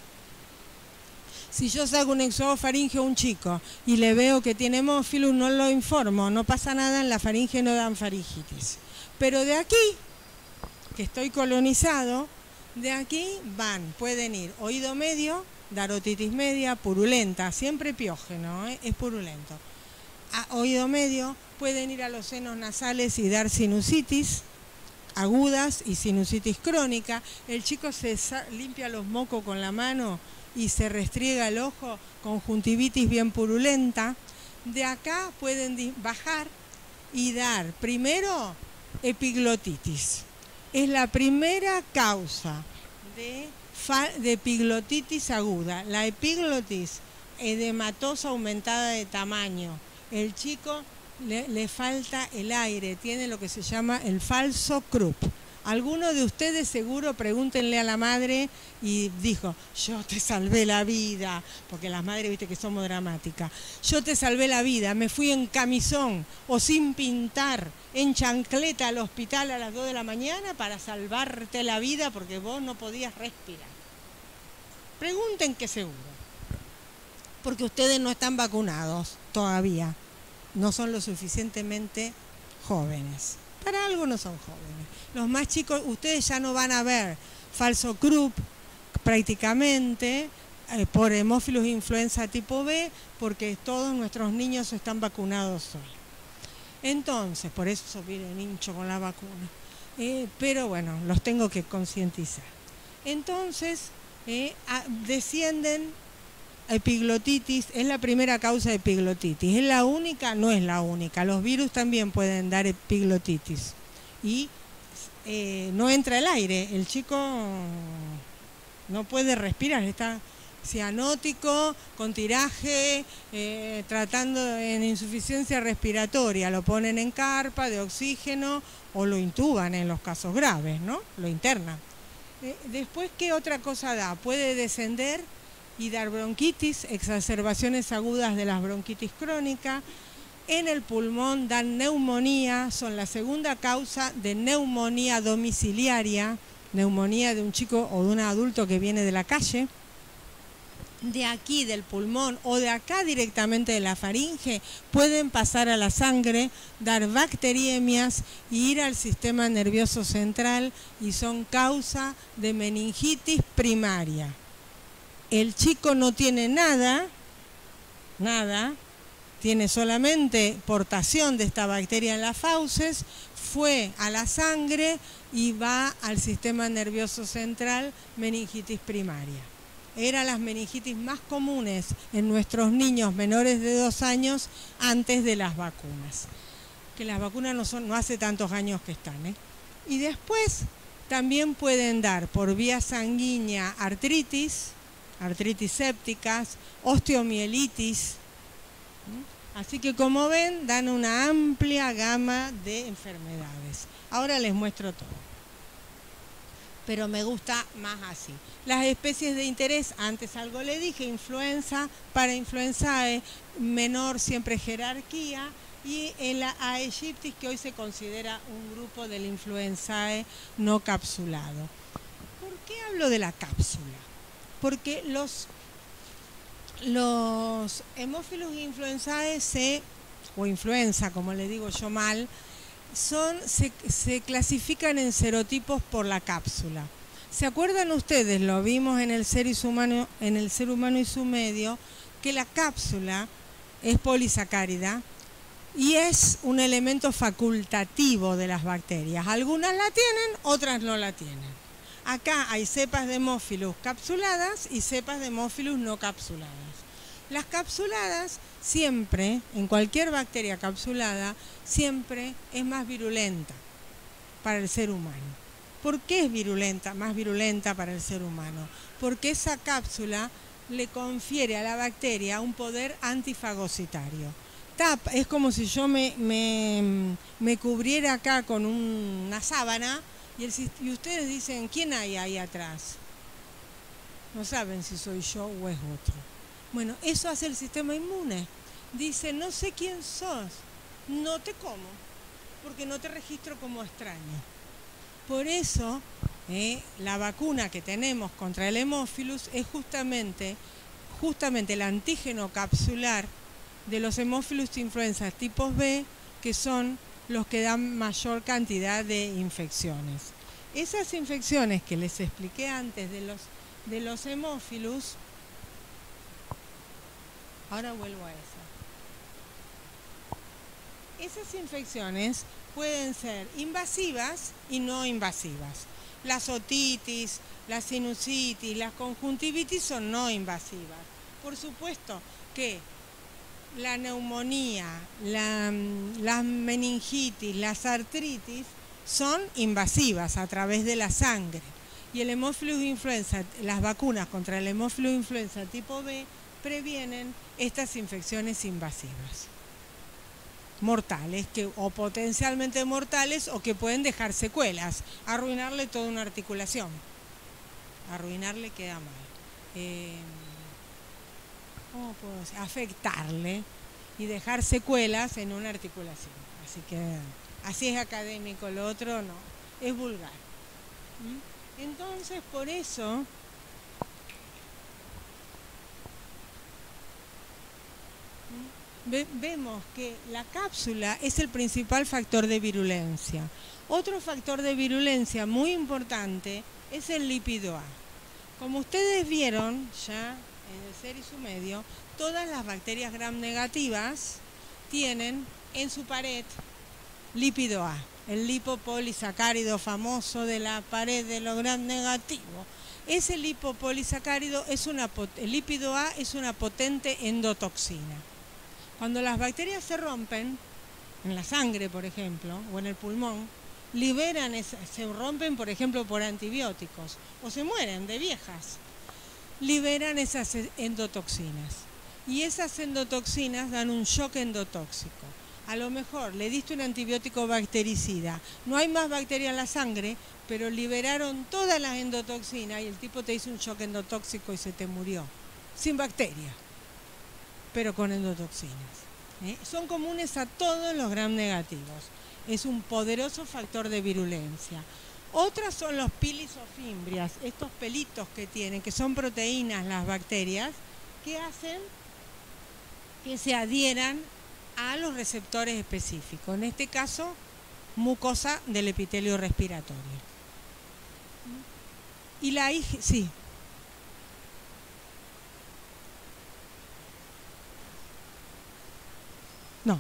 Si yo saco un exofaringeo a un chico y le veo que tiene hemófilos, no lo informo, no pasa nada, en la faringe no dan faringitis. Pero de aquí, que estoy colonizado, de aquí pueden ir oído medio, dar otitis media, purulenta, siempre piógeno, es purulento. A oído medio pueden ir a los senos nasales y dar sinusitis agudas y sinusitis crónica. El chico se limpia los mocos con la mano y se restriega el ojo, conjuntivitis bien purulenta. De acá pueden bajar y dar primero epiglotitis. Es la primera causa de epiglotitis aguda. La epiglotis, edematosa aumentada de tamaño. El chico le falta el aire, tiene lo que se llama el falso Krupp. Alguno de ustedes seguro, pregúntenle a la madre, y dijo, yo te salvé la vida, porque las madres, viste que somos dramáticas, yo te salvé la vida, me fui en camisón o sin pintar, en chancleta al hospital a las 2 de la mañana para salvarte la vida porque vos no podías respirar. Pregunten que seguro, porque ustedes no están vacunados todavía, no son lo suficientemente jóvenes. Para algo no son jóvenes. Los más chicos, ustedes ya no van a ver falso Krupp prácticamente por hemófilos influenza tipo B, porque todos nuestros niños están vacunados hoy. Entonces, por eso vienen hincho con la vacuna. Pero bueno, los tengo que concientizar. Entonces, descienden epiglotitis, es la primera causa de epiglotitis. ¿Es la única? No es la única. Los virus también pueden dar epiglotitis. Y no entra el aire. El chico no puede respirar. Está cianótico, con tiraje, tratando en insuficiencia respiratoria. Lo ponen en carpa de oxígeno o lo intuban en los casos graves, ¿no? Lo internan. Después, ¿qué otra cosa da? Puede descender y dar bronquitis, exacerbaciones agudas de las bronquitis crónicas. En el pulmón dan neumonía, son la segunda causa de neumonía domiciliaria, neumonía de un chico o de un adulto que viene de la calle. De aquí del pulmón o de acá directamente de la faringe pueden pasar a la sangre, dar bacteriemias y ir al sistema nervioso central y son causa de meningitis primaria. El chico no tiene nada, tiene solamente portación de esta bacteria en las fauces, fue a la sangre y va al sistema nervioso central, meningitis primaria. Eran las meningitis más comunes en nuestros niños menores de 2 años antes de las vacunas. Que las vacunas no hace tantos años que están, ¿eh? Y después también pueden dar por vía sanguínea artritis sépticas, osteomielitis. Así que como ven, dan una amplia gama de enfermedades. Ahora les muestro todo. Pero me gusta más así. Las especies de interés, antes algo le dije, influenza, parainfluenzae, menor siempre jerarquía, y el Aegyptis, que hoy se considera un grupo del influenzae no capsulado. ¿Por qué hablo de la cápsula? Porque los Los Haemophilus influenzae o influenza, como le digo yo mal, se clasifican en serotipos por la cápsula. ¿Se acuerdan ustedes? Lo vimos en el ser humano y su medio, que la cápsula es polisacárida y es un elemento facultativo de las bacterias. Algunas la tienen, otras no la tienen. Acá hay cepas de Haemophilus capsuladas y cepas de Haemophilus no capsuladas. Las capsuladas siempre, en cualquier bacteria capsulada, siempre es más virulenta para el ser humano. ¿Por qué es más virulenta para el ser humano? Porque esa cápsula le confiere a la bacteria un poder antifagocitario. Es como si yo me cubriera acá con una sábana y ustedes dicen, ¿quién hay ahí atrás? No saben si soy yo o es otro. Bueno, eso hace el sistema inmune. Dice, no sé quién sos, no te como, porque no te registro como extraño. Por eso, la vacuna que tenemos contra el Haemophilus es justamente el antígeno capsular de los Haemophilus influenza tipos B, que son los que dan mayor cantidad de infecciones. Esas infecciones que les expliqué antes de los Haemophilus, ahora vuelvo a esa. Esas infecciones pueden ser invasivas y no invasivas. Las otitis, la sinusitis, las conjuntivitis son no invasivas. Por supuesto que la neumonía, las meningitis, las artritis son invasivas a través de la sangre. Y el Haemophilus influenza, las vacunas contra el Haemophilus influenza tipo B previenen estas infecciones invasivas, mortales o potencialmente mortales, o que pueden dejar secuelas, arruinarle toda una articulación. Arruinarle queda mal. ¿Cómo puedo decir? Afectarle y dejar secuelas en una articulación. Así que así es académico, lo otro no, es vulgar. Entonces, por eso vemos que la cápsula es el principal factor de virulencia. Otro factor de virulencia muy importante es el lípido A. Como ustedes vieron ya en el ser y su medio, todas las bacterias gram negativas tienen en su pared lípido A, el lipopolisacárido famoso de la pared de los gram negativos. Ese lipopolisacárido el lípido A es una potente endotoxina. Cuando las bacterias se rompen, en la sangre, por ejemplo, o en el pulmón, se rompen, por ejemplo, por antibióticos, o se mueren de viejas, liberan esas endotoxinas. Y esas endotoxinas dan un shock endotóxico. A lo mejor le diste un antibiótico bactericida, no hay más bacteria en la sangre, pero liberaron todas las endotoxinas y el tipo te hizo un shock endotóxico y se te murió, sin bacteria, pero con endotoxinas. Son comunes a todos los gram negativos. Es un poderoso factor de virulencia. Otras son los pilisofimbrias, estos pelitos que tienen, que son proteínas las bacterias, que hacen que se adhieran a los receptores específicos. En este caso, mucosa del epitelio respiratorio. Y la IgG, sí. No.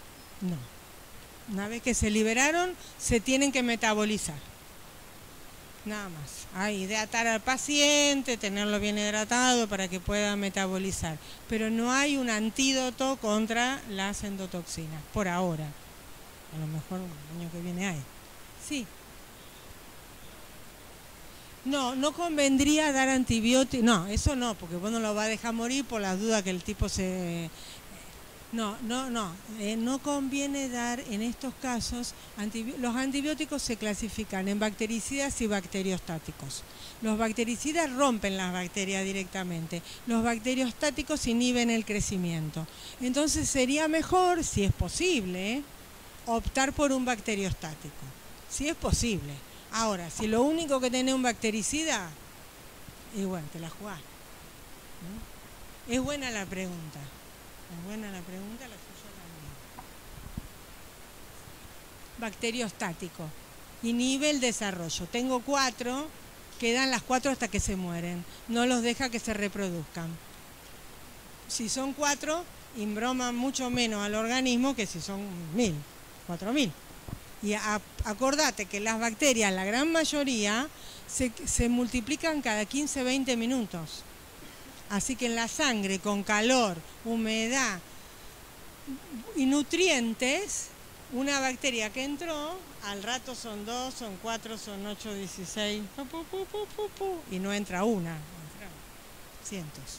Una vez que se liberaron, se tienen que metabolizar. Nada más. Hidratar al paciente, tenerlo bien hidratado para que pueda metabolizar. Pero no hay un antídoto contra las endotoxinas, por ahora. A lo mejor el año que viene hay. Sí. No convendría dar antibióticos. No, eso no, porque vos no lo vas a dejar morir por las dudas que el tipo se... No conviene dar en estos casos, los antibióticos se clasifican en bactericidas y bacteriostáticos. Los bactericidas rompen las bacterias directamente, los bacteriostáticos inhiben el crecimiento. Entonces sería mejor, si es posible, optar por un bacteriostático, si es posible. Ahora, si lo único que tenés un bactericida, y bueno, te la jugás, ¿no? Es buena la pregunta. Es buena la pregunta, la suya también. Bacteriostático. Inhibe el desarrollo. Tengo 4, quedan las 4 hasta que se mueren. No los deja que se reproduzcan. Si son 4, imbroman mucho menos al organismo que si son 1000, 4000. Y acordate que las bacterias, la gran mayoría, se multiplican cada 15, 20 minutos. Así que en la sangre, con calor, humedad y nutrientes, una bacteria que entró, al rato son 2, son 4, son 8, 16, y no entra una, entran cientos.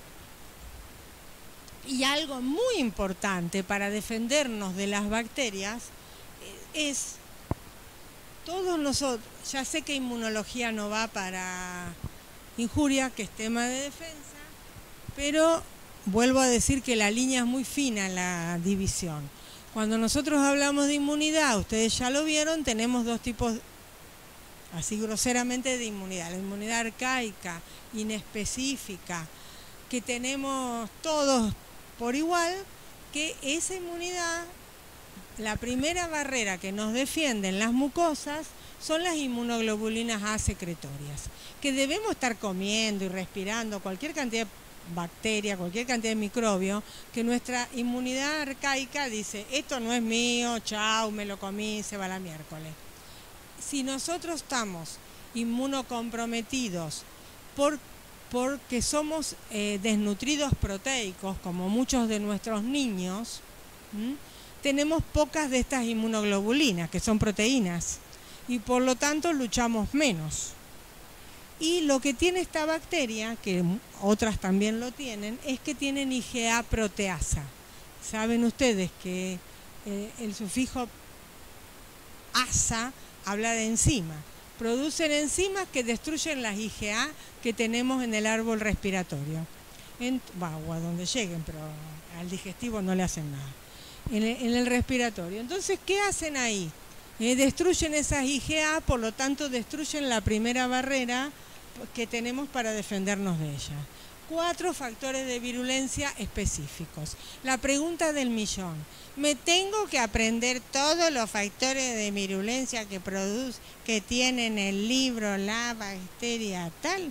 Y algo muy importante para defendernos de las bacterias es, todos nosotros, ya sé que inmunología no va para injuria, que es tema de defensa, pero vuelvo a decir que la línea es muy fina en la división. Cuando nosotros hablamos de inmunidad, ustedes ya lo vieron, tenemos 2 tipos, así groseramente, de inmunidad. La inmunidad arcaica, inespecífica, que tenemos todos por igual, que esa inmunidad, la primera barrera que nos defiende en las mucosas son las inmunoglobulinas A secretorias, que debemos estar comiendo y respirando cualquier cantidad de bacteria, cualquier cantidad de microbio, que nuestra inmunidad arcaica dice, esto no es mío, chao, me lo comí, se va la miércoles. Si nosotros estamos inmunocomprometidos porque somos desnutridos proteicos, como muchos de nuestros niños, tenemos pocas de estas inmunoglobulinas, que son proteínas, y por lo tanto luchamos menos. Y lo que tiene esta bacteria, que otras también lo tienen, es que tienen IgA proteasa. Saben ustedes que el sufijo asa habla de enzima. Producen enzimas que destruyen las IgA que tenemos en el árbol respiratorio. O a donde lleguen, pero al digestivo no le hacen nada. En el respiratorio. Entonces, ¿qué hacen ahí? Destruyen esas IgA, por lo tanto destruyen la primera barrera que tenemos para defendernos de ella. 4 factores de virulencia específicos. La pregunta del millón: ¿me tengo que aprender todos los factores de virulencia que tiene en el libro la bacteria tal?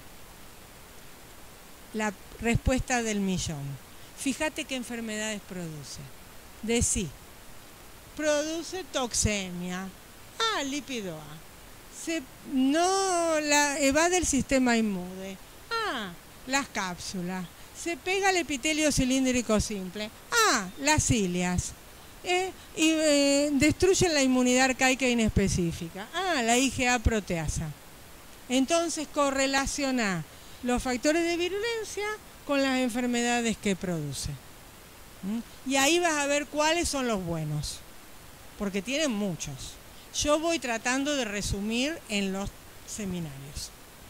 La respuesta del millón: fíjate qué enfermedades produce. Decí, produce toxemia. Lípido A. No la evade el sistema inmune. Las cápsulas. Se pega el epitelio cilíndrico simple. Las cilias. Y destruyen la inmunidad arcaica inespecífica. La IgA proteasa. Entonces correlaciona los factores de virulencia con las enfermedades que produce. Y ahí vas a ver cuáles son los buenos, porque tienen muchos. Yo voy tratando de resumir en los seminarios.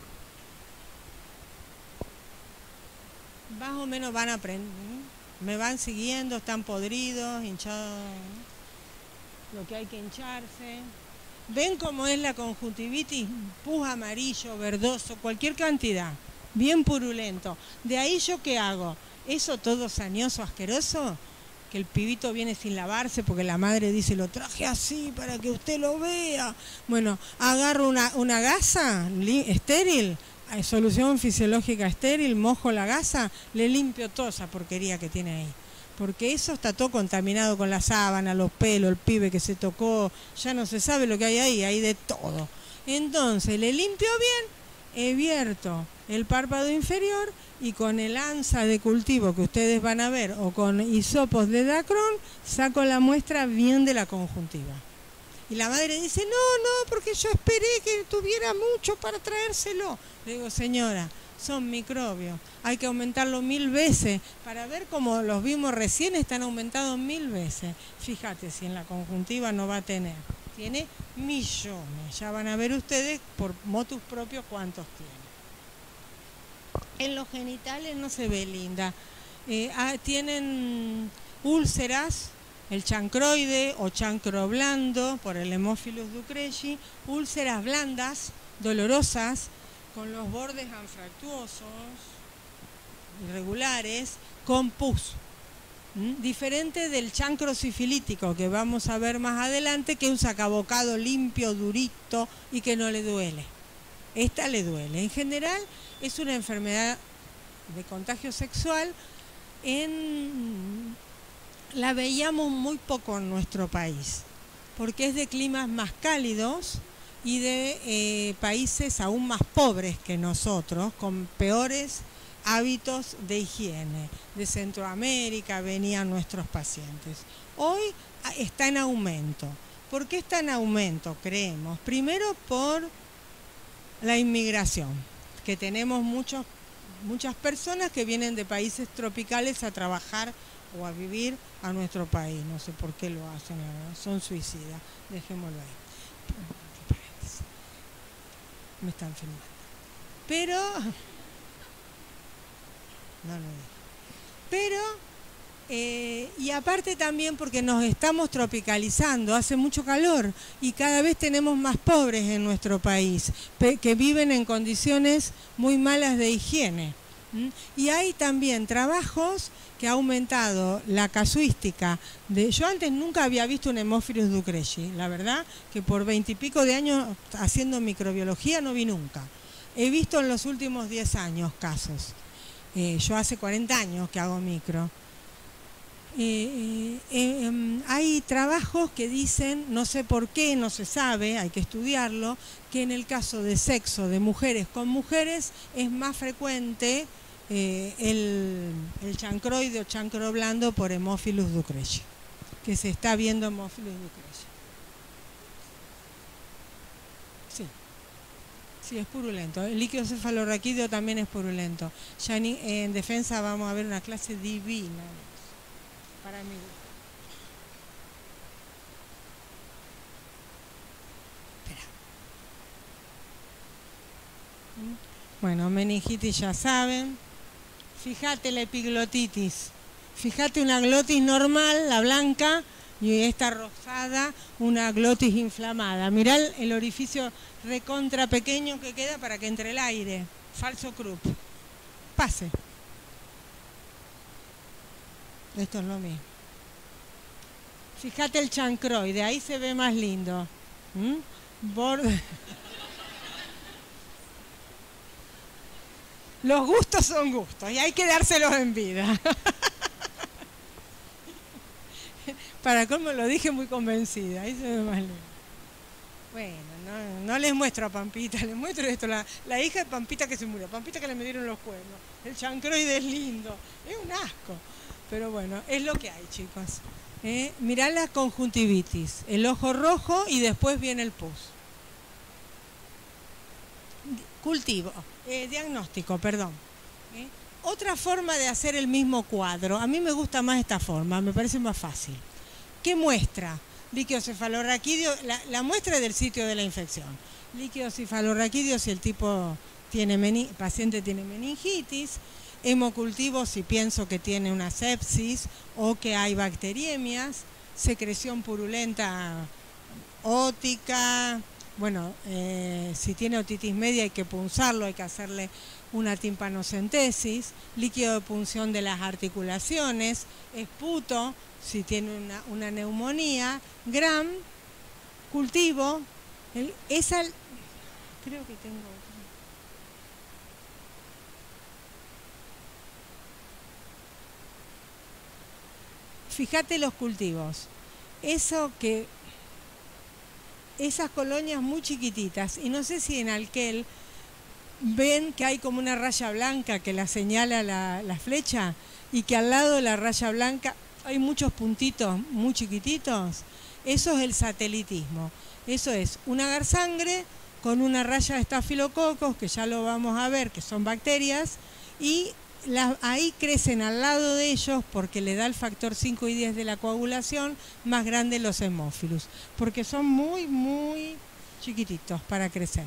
Más o menos van a aprender, me van siguiendo, están podridos, hinchados, lo que hay que hincharse. ¿Ven cómo es la conjuntivitis? Pus amarillo, verdoso, cualquier cantidad, bien purulento. De ahí, ¿yo qué hago? ¿Eso todo sañoso, asqueroso? Que el pibito viene sin lavarse porque la madre dice, lo traje así para que usted lo vea. Bueno, agarro una gasa estéril, solución fisiológica estéril, mojo la gasa, le limpio toda esa porquería que tiene ahí. Porque eso está todo contaminado con la sábana, los pelos, el pibe que se tocó, ya no se sabe lo que hay de todo. Entonces le limpio bien, evierto el párpado inferior y con el ansa de cultivo que ustedes van a ver o con hisopos de Dacron saco la muestra bien de la conjuntiva. Y la madre dice, no, porque yo esperé que tuviera mucho para traérselo. Le digo, señora, son microbios, hay que aumentarlo 1000 veces. Para ver cómo los vimos recién, están aumentados 1000 veces. Fíjate si en la conjuntiva no va a tener. Tiene millones. Ya van a ver ustedes por motus propios cuántos tiene. En los genitales no se ve linda. Tienen úlceras, el chancroide o chancro blando, por el Haemophilus ducreyi, úlceras blandas, dolorosas, con los bordes anfractuosos, irregulares con pus. Diferente del chancro sifilítico que vamos a ver más adelante, que es un sacabocado limpio, durito y que no le duele. Esta le duele. En general es una enfermedad de contagio sexual. La veíamos muy poco en nuestro país, porque es de climas más cálidos y de países aún más pobres que nosotros, con peores hábitos de higiene. De Centroamérica venían nuestros pacientes. Hoy está en aumento. ¿Por qué está en aumento? Creemos. Primero por la inmigración, que tenemos muchas personas que vienen de países tropicales a trabajar o a vivir a nuestro país. No sé por qué lo hacen, son suicidas. Dejémoslo ahí. Me están filmando. Pero... no lo dije. Pero, y aparte también porque nos estamos tropicalizando, hace mucho calor y cada vez tenemos más pobres en nuestro país, que viven en condiciones muy malas de higiene. Y hay también trabajos que ha aumentado la casuística. Yo antes nunca había visto un Haemophilus ducreyi, la verdad que por 20 y pico de años haciendo microbiología no vi nunca. He visto en los últimos 10 años casos. Yo hace 40 años que hago micro. Hay trabajos que dicen, no sé por qué, no se sabe, hay que estudiarlo, que en el caso de sexo de mujeres con mujeres es más frecuente el chancroide o chancro blando por Haemophilus ducreyi, que se está viendo Haemophilus ducreyi. Sí. Sí, es purulento. El líquido cefalorraquídeo también es purulento. Ya en defensa vamos a ver una clase divina. Para mí. Espera. Bueno, meningitis ya saben. Fíjate la epiglotitis. Fíjate una glotis normal, la blanca, y esta rosada, una glotis inflamada. Mirá el orificio recontra pequeño que queda para que entre el aire. Falso Krupp. Pase. Esto es lo mismo. Fíjate el chancroide, ahí se ve más lindo. Borde. Los gustos son gustos y hay que dárselos en vida. Para cómo lo dije muy convencida, ahí se ve más lindo. Bueno, no les muestro a Pampita, les muestro esto, la hija de Pampita que se murió, Pampita que le metieron los cuernos. El chancroide es lindo, es un asco. Pero bueno, es lo que hay, chicos. Mirá la conjuntivitis, el ojo rojo y después viene el pus. Cultivo, diagnóstico, perdón. Otra forma de hacer el mismo cuadro, a mí me gusta más esta forma, me parece más fácil. ¿Qué muestra? Líquido cefalorraquídeo, la muestra es del sitio de la infección. Líquido cefalorraquídeo si el paciente tiene meningitis. Hemocultivo si pienso que tiene una sepsis o que hay bacteriemias. Secreción purulenta ótica. Bueno, si tiene otitis media hay que punzarlo, hay que hacerle una timpanocentesis. Líquido de punción de las articulaciones. Esputo si tiene una neumonía. Gram, cultivo. Creo que tengo otro. Fíjate los cultivos. Esas colonias muy chiquititas. Y no sé si en Alquel ven que hay como una raya blanca que la señala la flecha y que al lado de la raya blanca hay muchos puntitos muy chiquititos. Eso es el satelitismo. Eso es un agar sangre con una raya de estafilococos, que ya lo vamos a ver, que son bacterias, y ahí crecen al lado de ellos, porque le da el factor 5 y 10 de la coagulación, más grandes los hemófilos, porque son muy, muy chiquititos para crecer.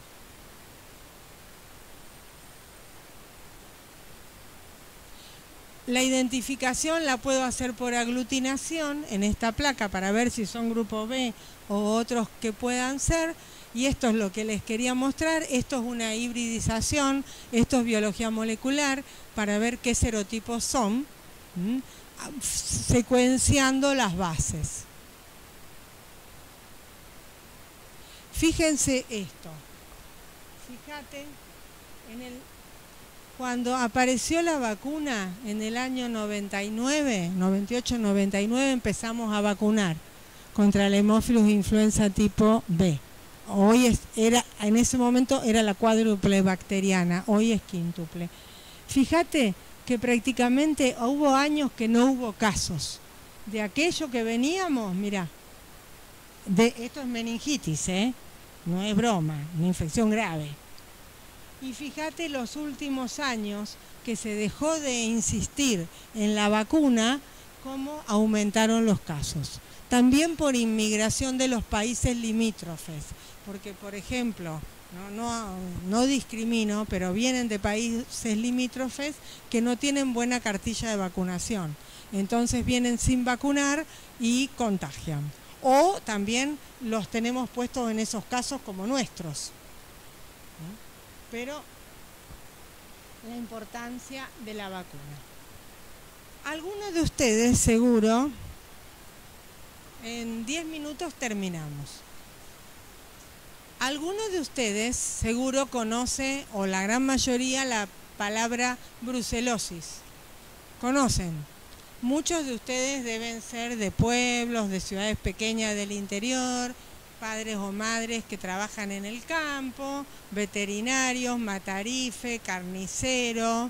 La identificación la puedo hacer por aglutinación en esta placa para ver si son grupo B o otros que puedan ser. Y esto es lo que les quería mostrar. Esto es una hibridización, esto es biología molecular para ver qué serotipos son, secuenciando las bases. Fíjense esto. Fíjate, cuando apareció la vacuna en el año 99, 98, 99, empezamos a vacunar contra la Haemophilus influenza tipo B. En ese momento era la cuádruple bacteriana, hoy es quíntuple. Fíjate que prácticamente hubo años que no hubo casos. De aquello que veníamos, mirá, esto es meningitis, no es broma, una infección grave. Y fíjate los últimos años que se dejó de insistir en la vacuna, cómo aumentaron los casos. También por inmigración de los países limítrofes, porque por ejemplo, no discrimino, pero vienen de países limítrofes que no tienen buena cartilla de vacunación. Entonces vienen sin vacunar y contagian. O también los tenemos puestos en esos casos como nuestros. Pero la importancia de la vacuna. Algunos de ustedes, seguro, en 10 minutos terminamos. Algunos de ustedes, seguro, conoce, o la gran mayoría, la palabra brucelosis. ¿Conocen? Muchos de ustedes deben ser de pueblos, de ciudades pequeñas del interior, padres o madres que trabajan en el campo, veterinarios, matarife, carnicero,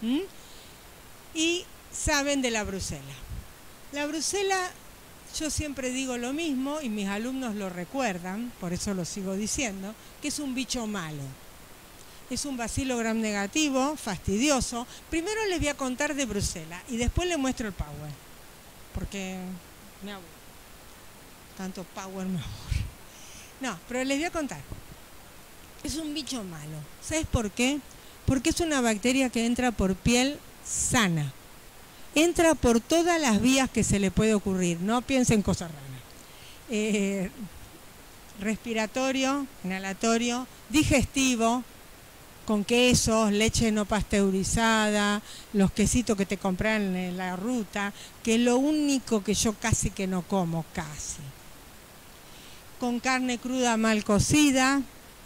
y saben de la brucela. La brucela, yo siempre digo lo mismo y mis alumnos lo recuerdan, por eso lo sigo diciendo, que es un bicho malo. Es un bacilo gram negativo, fastidioso. Primero les voy a contar de brucela y después les muestro el power, porque me aburro. Tanto power me aburre. No, pero les voy a contar. Es un bicho malo. ¿Sabes por qué? Porque es una bacteria que entra por piel sana. Entra por todas las vías que se le puede ocurrir. No piensen cosas raras. Respiratorio, inhalatorio, digestivo, con quesos, leche no pasteurizada, los quesitos que te compran en la ruta, que es lo único que yo casi que no como, casi. Con carne cruda mal cocida.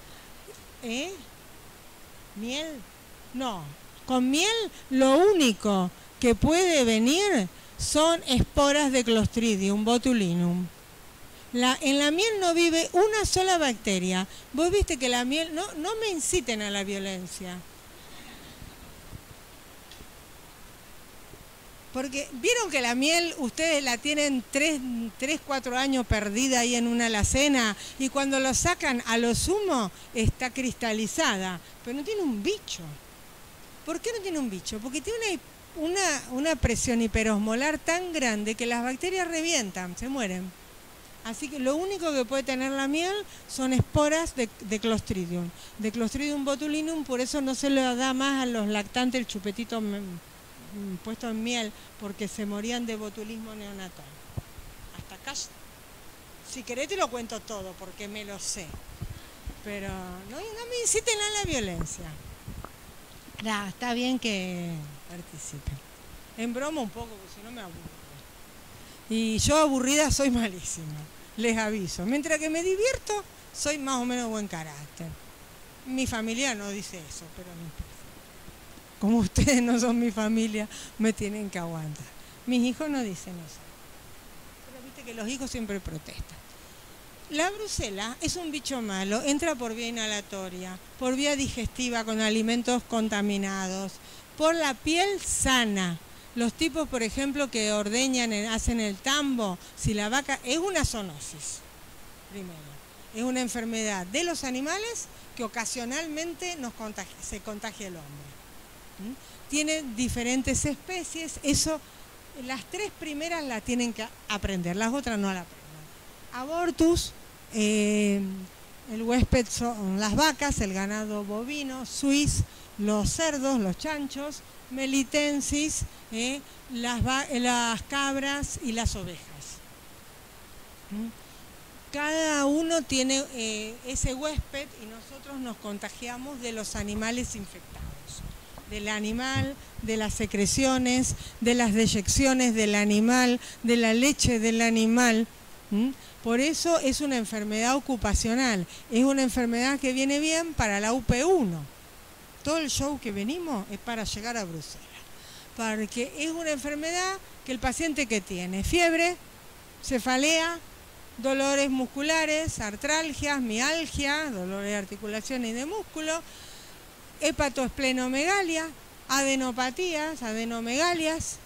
¿Miel? No. Con miel lo único que puede venir son esporas de Clostridium botulinum. En la miel no vive una sola bacteria. Vos viste que la miel... No me inciten a la violencia. Porque vieron que la miel ustedes la tienen 3, 4 años perdida ahí en una alacena y cuando lo sacan a lo sumo está cristalizada, pero no tiene un bicho. ¿Por qué no tiene un bicho? Porque tiene una presión hiperosmolar tan grande que las bacterias revientan, se mueren. Así que lo único que puede tener la miel son esporas de Clostridium. De Clostridium botulinum, por eso no se le da más a los lactantes el chupetito puesto en miel, porque se morían de botulismo neonatal. Hasta acá, si querés te lo cuento todo, porque me lo sé. Pero no me inciten a la violencia. Está bien que participen. En broma un poco, porque si no me aburro. Y yo aburrida soy malísima, les aviso. Mientras que me divierto, soy más o menos buen carácter. Mi familia no dice eso, pero no importa. Como ustedes no son mi familia, me tienen que aguantar. Mis hijos no dicen eso. Pero viste que los hijos siempre protestan. La brucela es un bicho malo, entra por vía inhalatoria, por vía digestiva con alimentos contaminados, por la piel sana. Los tipos, por ejemplo, que ordeñan, hacen el tambo, si la vaca... Es una zoonosis, primero. Es una enfermedad de los animales que ocasionalmente se contagia el hombre. Tiene diferentes especies, eso, las 3 primeras las tienen que aprender, las otras no la aprendan. Abortus, el huésped son las vacas, el ganado bovino, suis, los cerdos, los chanchos, melitensis, las cabras y las ovejas. cada uno tiene ese huésped y nosotros nos contagiamos de los animales infectados. Del animal, de las secreciones, de las deyecciones del animal, de la leche del animal. Por eso es una enfermedad ocupacional, es una enfermedad que viene bien para la UP1. Todo el show que venimos es para llegar a Bruselas, porque es una enfermedad que el paciente que tiene fiebre, cefalea, dolores musculares, artralgias, mialgia, dolores de articulaciones y de músculo, hepatoesplenomegalia, adenopatías, adenomegalias.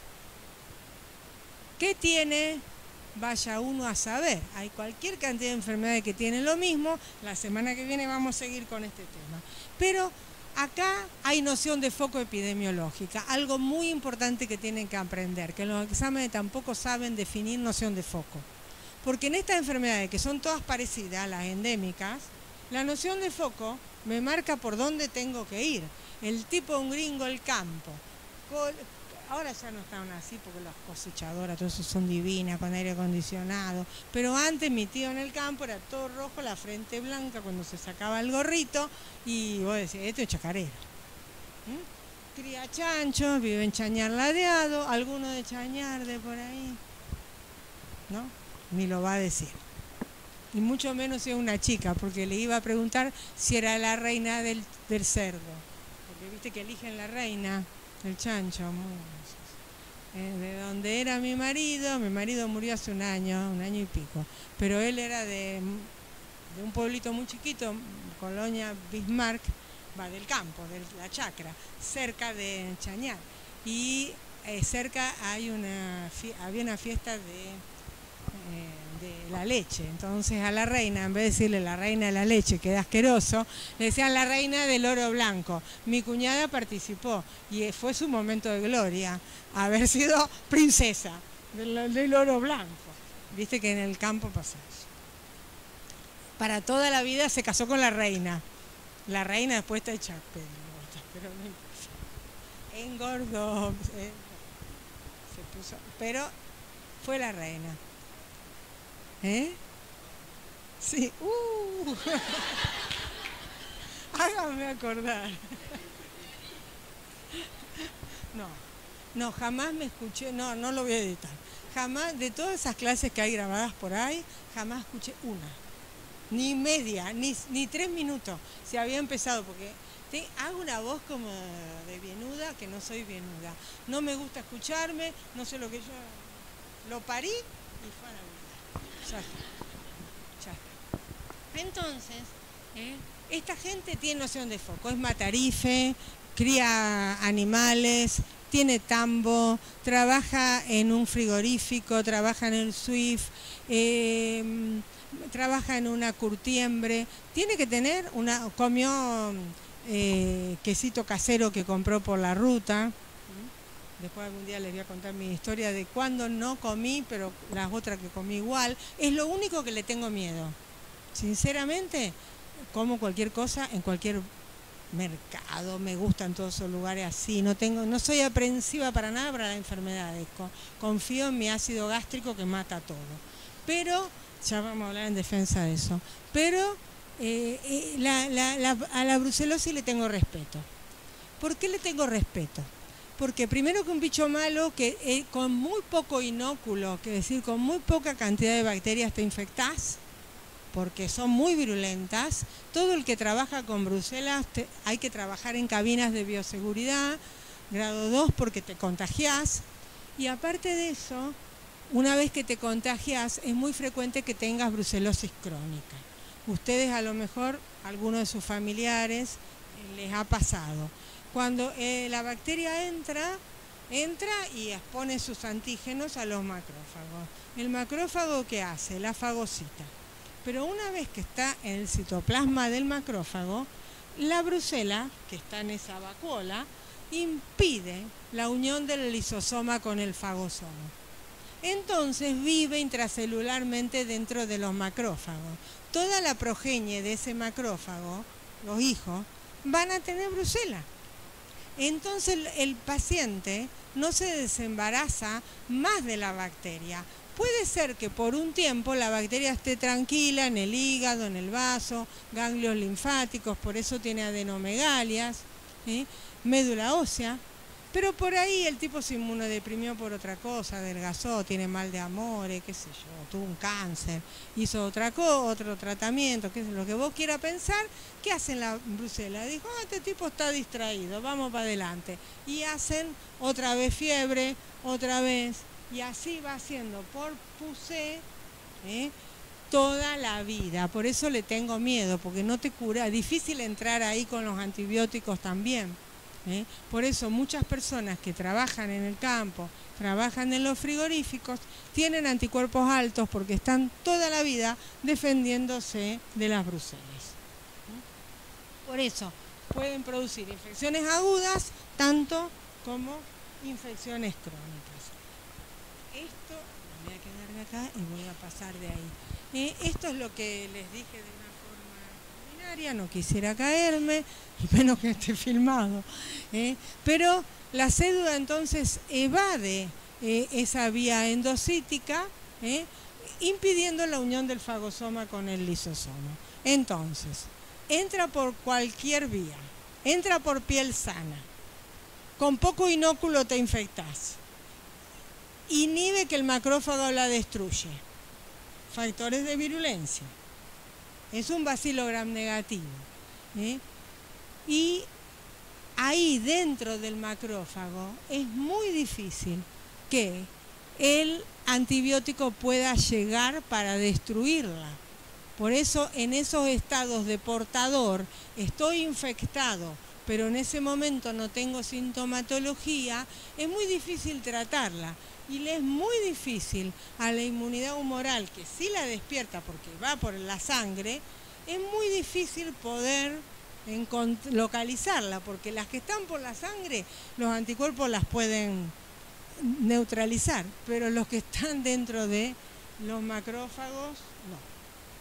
¿Qué tiene? Vaya uno a saber. Hay cualquier cantidad de enfermedades que tienen lo mismo. La semana que viene vamos a seguir con este tema. Pero acá hay noción de foco epidemiológica, algo muy importante que tienen que aprender, que en los exámenes tampoco saben definir noción de foco. Porque en estas enfermedades, que son todas parecidas a las endémicas, la noción de foco me marca por dónde tengo que ir. El tipo un gringo, el campo. Ahora ya no están así porque las cosechadoras, todo eso son divinas, con aire acondicionado. Pero antes mi tío en el campo era todo rojo, la frente blanca cuando se sacaba el gorrito. Y vos decís, esto es chacarero. Cría chanchos, vive en Chañar Ladeado, alguno de Chañar de por ahí. ¿No? Ni lo va a decir. Y mucho menos si es una chica, porque le iba a preguntar si era la reina del cerdo. Porque viste que eligen la reina, el chancho. De donde era mi marido murió hace un año y pico. Pero él era de un pueblito muy chiquito, Colonia Bismarck, va del campo, de la chacra, cerca de Chañar. Y cerca había una fiesta de la leche. Entonces a la reina, en vez de decirle la reina de la leche, que era asqueroso, le decían la reina del oro blanco. Mi cuñada participó y fue su momento de gloria, haber sido princesa del oro blanco. Viste que en el campo pasa eso. Para toda la vida se casó con la reina. La reina después está hecha pero no importa. Engordó, se puso, pero fue la reina. Sí. Hágame acordar. No, jamás me escuché, no lo voy a editar. Jamás, de todas esas clases que hay grabadas por ahí, jamás escuché una. Ni media, ni 3 minutos. Se había empezado, porque hago una voz como de bienuda, que no soy bienuda. No me gusta escucharme, no sé lo que yo... Lo parí y fue a la vida. Ya está. Entonces, esta gente tiene noción de foco, es matarife, cría animales, tiene tambo, trabaja en un frigorífico, trabaja en el SWIFT, trabaja en una curtiembre, tiene que tener comió quesito casero que compró por la ruta. Después algún día les voy a contar mi historia de cuando no comí, pero las otras que comí igual. Es lo único que le tengo miedo. Sinceramente, como cualquier cosa en cualquier mercado, me gustan todos esos lugares así. No soy aprensiva para nada para las enfermedades. Confío en mi ácido gástrico que mata todo. Pero, ya vamos a hablar en defensa de eso. Pero a la brucelosis le tengo respeto. ¿Por qué le tengo respeto? Porque primero que un bicho malo que con muy poco inóculo, que decir con muy poca cantidad de bacterias te infectás, porque son muy virulentas. Todo el que trabaja con brucelas hay que trabajar en cabinas de bioseguridad, grado 2, porque te contagiás. Y aparte de eso, una vez que te contagiás, es muy frecuente que tengas brucelosis crónica. Ustedes a lo mejor, alguno de sus familiares les ha pasado. Cuando la bacteria entra y expone sus antígenos a los macrófagos. ¿El macrófago qué hace? La fagocita. Pero una vez que está en el citoplasma del macrófago, la brucela, que está en esa vacuola, impide la unión del lisosoma con el fagosoma. Entonces vive intracelularmente dentro de los macrófagos. Toda la progenie de ese macrófago, los hijos, van a tener brucela. Entonces el paciente no se desembaraza más de la bacteria, Puede ser que por un tiempo la bacteria esté tranquila en el hígado, en el vaso, ganglios linfáticos, por eso tiene adenomegalias, médula ósea, pero por ahí el tipo se inmunodeprimió por otra cosa, adelgazó, tiene mal de amores, qué sé yo, tuvo un cáncer, hizo otro tratamiento, qué sé, lo que vos quieras pensar. ¿Qué hacen la Bruselas? Dijo, este tipo está distraído, vamos para adelante. Y hacen otra vez fiebre, otra vez, y así va haciendo por puse toda la vida. Por eso le tengo miedo, porque no te cura. Es difícil entrar ahí con los antibióticos también. Por eso muchas personas que trabajan en el campo, trabajan en los frigoríficos, tienen anticuerpos altos porque están toda la vida defendiéndose de las brucelas. Por eso pueden producir infecciones agudas tanto como infecciones crónicas. Esto, me voy a quedar acá y voy a pasar de ahí. Esto es lo que les dije de una forma ordinaria, no quisiera caerme, y menos que esté filmado. Pero la cédula entonces evade esa vía endocítica, impidiendo la unión del fagosoma con el lisosoma. Entonces, entra por cualquier vía, entra por piel sana, con poco inóculo te infectás, inhibe que el macrófago la destruye, factores de virulencia, es un bacilo gram negativo, y ahí dentro del macrófago es muy difícil que el antibiótico pueda llegar para destruirla. Por eso en esos estados de portador estoy infectado, pero en ese momento no tengo sintomatología, es muy difícil tratarla. Y le es muy difícil a la inmunidad humoral, que sí la despierta porque va por la sangre, es muy difícil poder localizarla, porque las que están por la sangre, los anticuerpos las pueden neutralizar, pero los que están dentro de los macrófagos, no.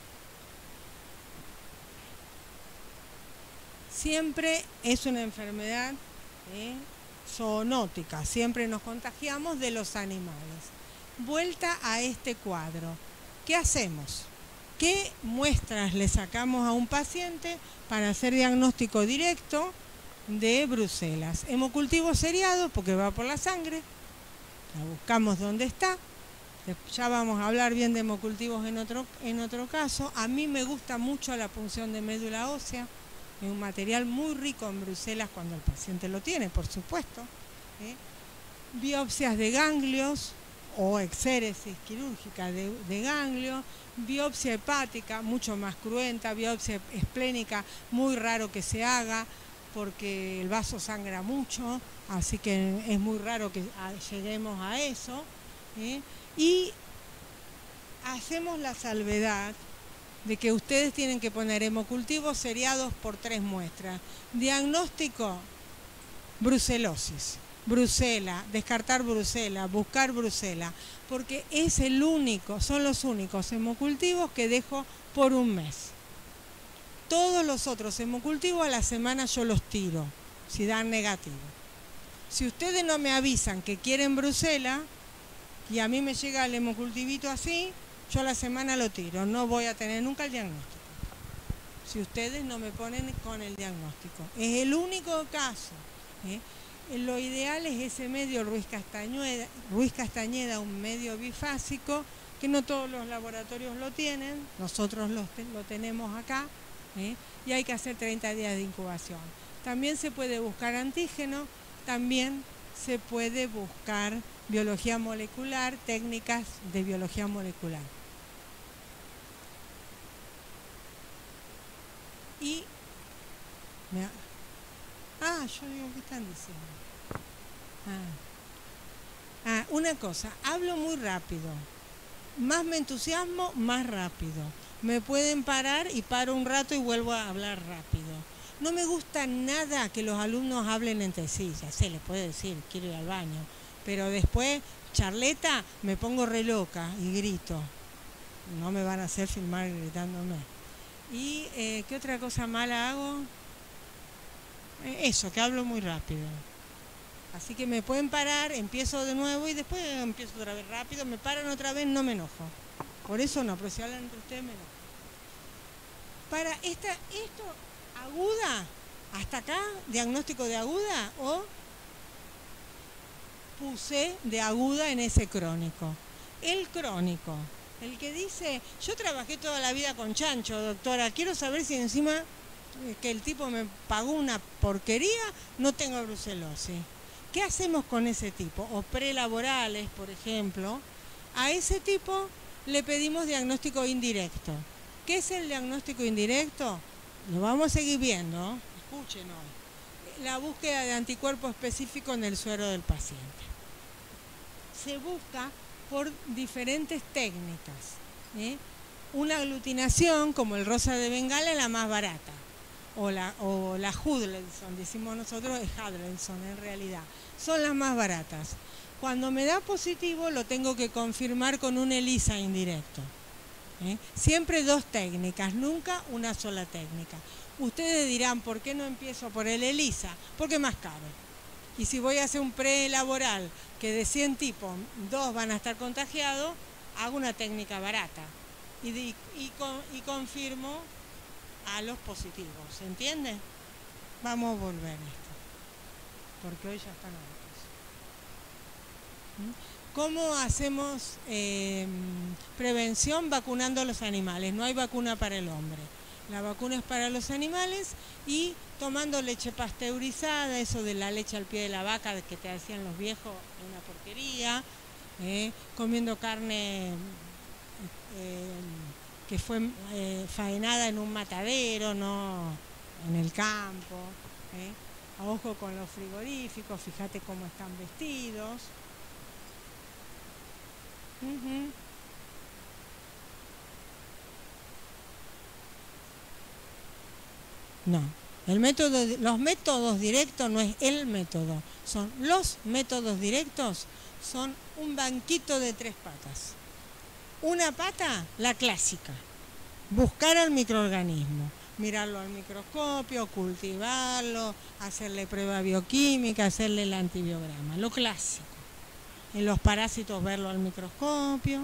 Siempre es una enfermedad zoonótica, siempre nos contagiamos de los animales. Vuelta a este cuadro, ¿qué hacemos? ¿Qué muestras le sacamos a un paciente para hacer diagnóstico directo de brucelas? Hemocultivo seriado, porque va por la sangre, la buscamos dónde está. Ya vamos a hablar bien de hemocultivos en otro caso. A mí me gusta mucho la punción de médula ósea. Es un material muy rico en brucelas cuando el paciente lo tiene, por supuesto. Biopsias de ganglios o exéresis quirúrgica de ganglios, biopsia hepática, mucho más cruenta, biopsia esplénica, muy raro que se haga porque el vaso sangra mucho, así que es muy raro que lleguemos a eso. Y hacemos la salvedad de que ustedes tienen que poner hemocultivos seriados por 3 muestras. Diagnóstico, brucelosis, brucela, descartar brucela, buscar brucela, porque es son los únicos hemocultivos que dejo por un mes. Todos los otros hemocultivos a la semana yo los tiro, si dan negativo. Si ustedes no me avisan que quieren brucela, y a mí me llega el hemocultivito así, yo a la semana lo tiro, no voy a tener nunca el diagnóstico. Si ustedes no me ponen con el diagnóstico. Es el único caso. Lo ideal es ese medio Ruiz Castañeda, un medio bifásico, que no todos los laboratorios lo tienen, nosotros lo tenemos acá, y hay que hacer 30 días de incubación. También se puede buscar antígeno, también se puede buscar biología molecular, técnicas de biología molecular. Y yo digo, ¿qué están diciendo? Una cosa, hablo muy rápido. Más me entusiasmo, más rápido. Me pueden parar y paro un rato y vuelvo a hablar rápido. No me gusta nada que los alumnos hablen entre sí. Ya sé, les puedo decir, quiero ir al baño. Pero después, charleta, me pongo re loca y grito. No me van a hacer filmar gritándome. ¿Y qué otra cosa mala hago? Eso, que hablo muy rápido. Así que me pueden parar, empiezo de nuevo y después empiezo otra vez rápido, me paran otra vez, no me enojo. Por eso no, pero si hablan entre ustedes me enojo. Para esto aguda, hasta acá, diagnóstico de aguda, o puse de aguda en ese crónico. El crónico, el que dice, yo trabajé toda la vida con chancho, doctora, quiero saber si encima que el tipo me pagó una porquería, no tengo brucelosis. ¿Qué hacemos con ese tipo? O prelaborales, por ejemplo. A ese tipo le pedimos diagnóstico indirecto. ¿Qué es el diagnóstico indirecto? Lo vamos a seguir viendo. Escuchen hoy. La búsqueda de anticuerpo específico en el suero del paciente. Se busca por diferentes técnicas. Una aglutinación, como el rosa de Bengala, es la más barata. O la Hudlenson, decimos nosotros, es Hudlenson en realidad. Son las más baratas. Cuando me da positivo lo tengo que confirmar con un ELISA indirecto. Siempre dos técnicas, nunca una sola técnica. Ustedes dirán, ¿por qué no empiezo por el ELISA? Porque es más caro. Y si voy a hacer un prelaboral que de 100 tipos, 2 van a estar contagiados, hago una técnica barata. Y confirmo a los positivos, ¿se entiende? Vamos a volver a esto, porque hoy ya están altos. ¿Cómo hacemos prevención? Vacunando a los animales. No hay vacuna para el hombre. La vacuna es para los animales y tomando leche pasteurizada, eso de la leche al pie de la vaca que te hacían los viejos, es una porquería. Comiendo carne que fue faenada en un matadero, no en el campo. A ojo con los frigoríficos, fíjate cómo están vestidos. No, los métodos directos no es el método, son los métodos directos, son un banquito de 3 patas. Una pata, la clásica, buscar al microorganismo, mirarlo al microscopio, cultivarlo, hacerle prueba bioquímica, hacerle el antibiograma, lo clásico. En los parásitos verlo al microscopio.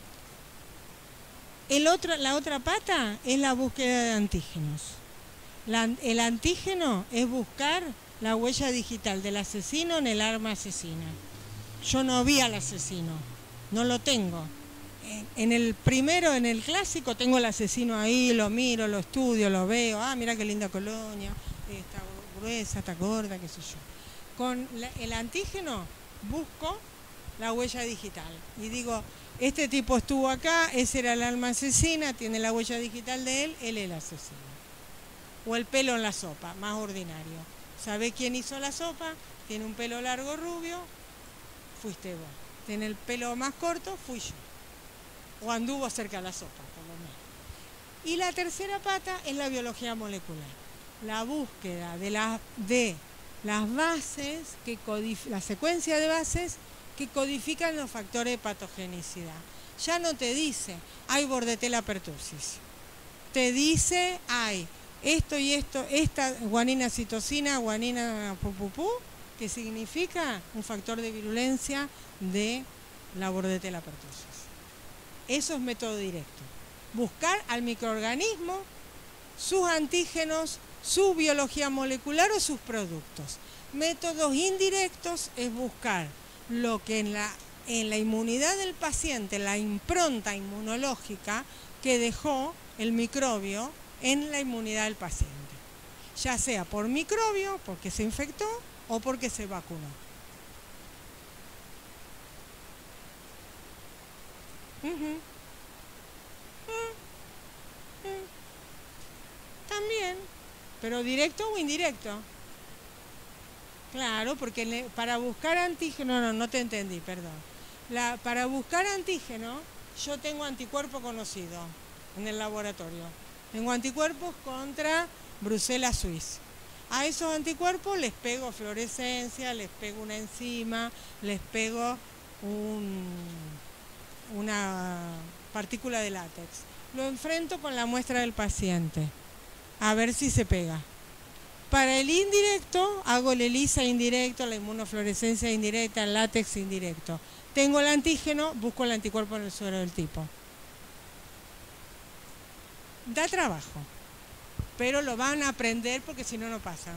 La otra pata es la búsqueda de antígenos. El antígeno es buscar la huella digital del asesino en el arma asesina. Yo no vi al asesino, no lo tengo. En el primero, en el clásico, tengo el asesino ahí, lo miro, lo estudio, lo veo. Ah, mira qué linda colonia, está gruesa, está gorda, qué sé yo. Con el antígeno busco la huella digital y digo, este tipo estuvo acá, ese era el arma asesina, tiene la huella digital de él es el asesino. O el pelo en la sopa, más ordinario. ¿Sabés quién hizo la sopa? Tiene un pelo largo rubio, fuiste vos. Tiene el pelo más corto, fui yo. O anduvo cerca de la sopa, por lo menos. Y la tercera pata es la biología molecular. La búsqueda de las bases, la secuencia de bases que codifican los factores de patogenicidad. Ya no te dice, hay Bordetella pertussis. Te dice, hay esto y esto, esta guanina citosina, guanina pupupú, que significa un factor de virulencia de la Bordetella pertussis. Eso es método directo. Buscar al microorganismo, sus antígenos, su biología molecular o sus productos. Métodos indirectos es buscar lo que en la inmunidad del paciente, la impronta inmunológica que dejó el microbio en la inmunidad del paciente. Ya sea por microbio, porque se infectó, o porque se vacunó. También, pero directo o indirecto. Claro, porque para buscar antígeno, no te entendí, perdón. Para buscar antígeno, yo tengo anticuerpo conocido en el laboratorio. Tengo anticuerpos contra Brucella Suisse. A esos anticuerpos les pego fluorescencia, les pego una enzima, les pego una partícula de látex. Lo enfrento con la muestra del paciente, a ver si se pega. Para el indirecto, hago el ELISA indirecto, la inmunofluorescencia indirecta, el látex indirecto. Tengo el antígeno, busco el anticuerpo en el suero del tipo. Da trabajo, pero lo van a aprender porque si no, no pasan.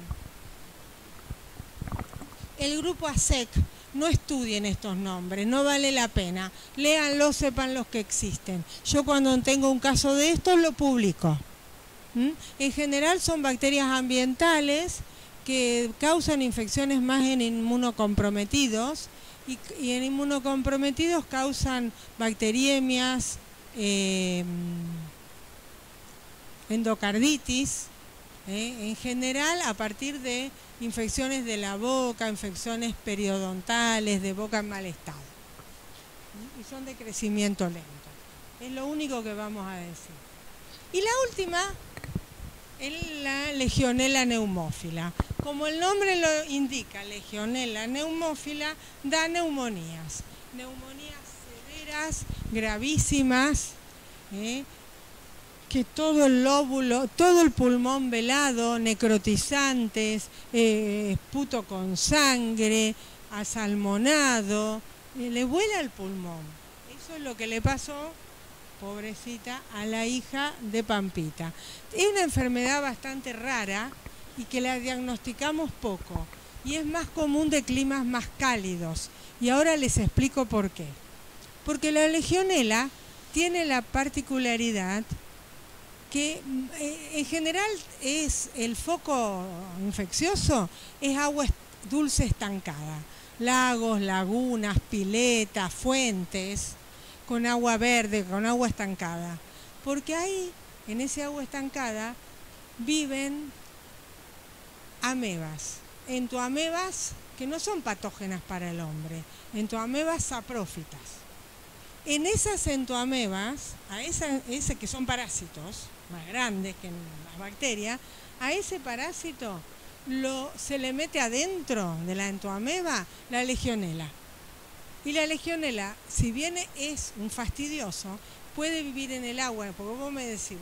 El grupo ASEC, no estudien estos nombres, no vale la pena. Léanlo, sepan los que existen. Yo cuando tengo un caso de estos lo publico. En general son bacterias ambientales que causan infecciones más en inmunocomprometidos y en inmunocomprometidos causan bacteriemias, endocarditis, en general a partir de infecciones de la boca, infecciones periodontales, de boca en mal estado. Y son de crecimiento lento. Es lo único que vamos a decir. Y la última es la Legionella neumófila. Como el nombre lo indica, Legionella neumófila da neumonías. Neumonías severas, gravísimas, que todo el lóbulo, todo el pulmón velado, necrotizantes, esputo con sangre, asalmonado, le vuela el pulmón. Eso es lo que le pasó, pobrecita, a la hija de Pampita. Es una enfermedad bastante rara y que la diagnosticamos poco y es más común de climas más cálidos. Y ahora les explico por qué. Porque la legionela tiene la particularidad que en general es el foco infeccioso, es agua dulce estancada, lagos, lagunas, piletas, fuentes, con agua verde, con agua estancada, porque ahí, en ese agua estancada, viven amebas, entoamebas que no son patógenas para el hombre, entoamebas saprófitas. En esas entoamebas, ese que son parásitos, más grandes que en las bacterias, a ese parásito se le mete adentro de la entoameba la legionela. Y la legionela, si bien es un fastidioso, puede vivir en el agua, porque vos me decís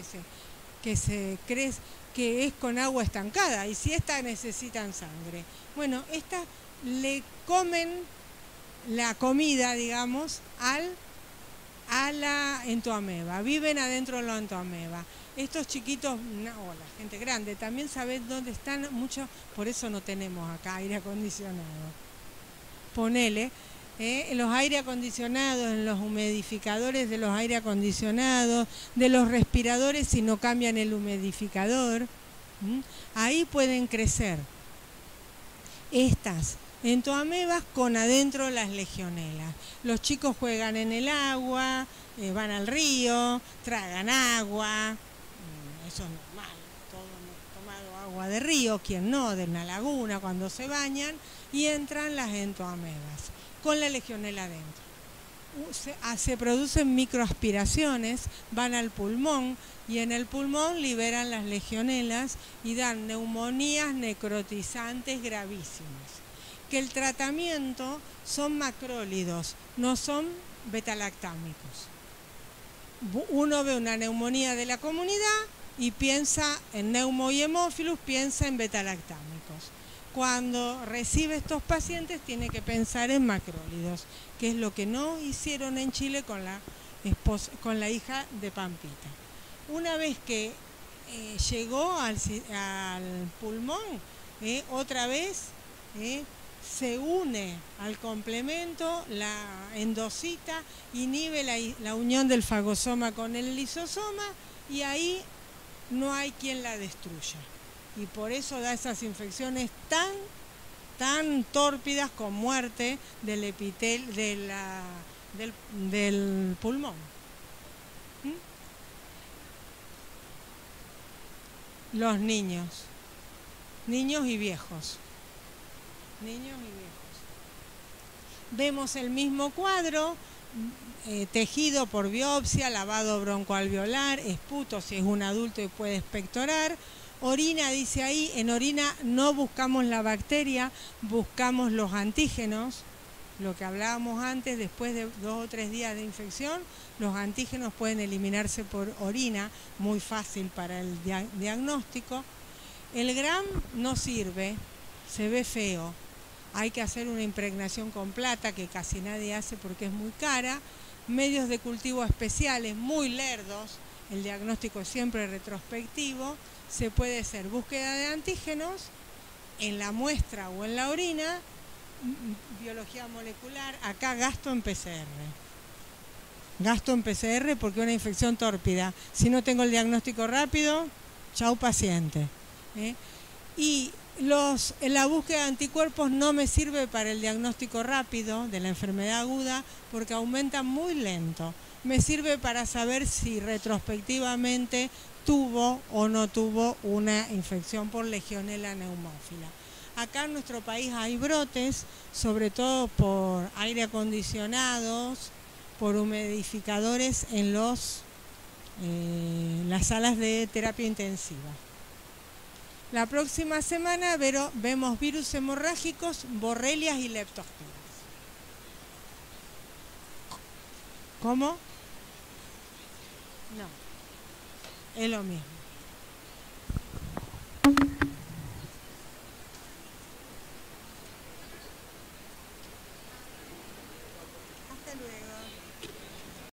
que es con agua estancada, y si estas necesitan sangre. Bueno, estas le comen la comida, digamos, a la entoameba, viven adentro de la entoameba. Estos chiquitos, o la gente grande, también saben dónde están muchos, por eso no tenemos acá aire acondicionado. Ponele, los aire acondicionados, en los humidificadores de los aire acondicionados, de los respiradores si no cambian el humidificador, ahí pueden crecer estas entoamebas con adentro las legionelas. Los chicos juegan en el agua, van al río, tragan agua, eso es normal, todos hemos tomado agua de río, quien no, de una laguna cuando se bañan, y entran las entoamebas con la legionela adentro. Se producen microaspiraciones, van al pulmón y en el pulmón liberan las legionelas y dan neumonías necrotizantes gravísimas. Que el tratamiento son macrólidos, no son betalactámicos. Uno ve una neumonía de la comunidad y piensa en neumo y hemófilus, piensa en betalactámicos. Cuando recibe estos pacientes tiene que pensar en macrólidos, que es lo que no hicieron en Chile con la hija de Pampita. Una vez que llegó al pulmón, otra vez se une al complemento, la endocita inhibe la unión del fagosoma con el lisosoma y ahí no hay quien la destruya. Y por eso da esas infecciones tan tórpidas con muerte del epitel del pulmón. Los niños y viejos. Vemos el mismo cuadro, tejido por biopsia, lavado broncoalveolar, esputo si es un adulto y puede expectorar. Orina, dice ahí, en orina no buscamos la bacteria, buscamos los antígenos, lo que hablábamos antes, después de 2 o 3 días de infección, los antígenos pueden eliminarse por orina, muy fácil para el diagnóstico. El Gram no sirve, se ve feo. Hay que hacer una impregnación con plata que casi nadie hace porque es muy cara. Medios de cultivo especiales, muy lerdos. El diagnóstico es siempre retrospectivo. Se puede hacer búsqueda de antígenos en la muestra o en la orina, biología molecular. Acá gasto en PCR. Gasto en PCR porque una infección tórpida. Si no tengo el diagnóstico rápido, chau paciente. Y la búsqueda de anticuerpos no me sirve para el diagnóstico rápido de la enfermedad aguda porque aumenta muy lento. Me sirve para saber si retrospectivamente tuvo o no tuvo una infección por Legionella neumófila. Acá en nuestro país hay brotes, sobre todo por aire acondicionados, por humidificadores en las salas de terapia intensiva. La próxima semana vemos virus hemorrágicos, borrelias y leptospiras. ¿Cómo? No, es lo mismo.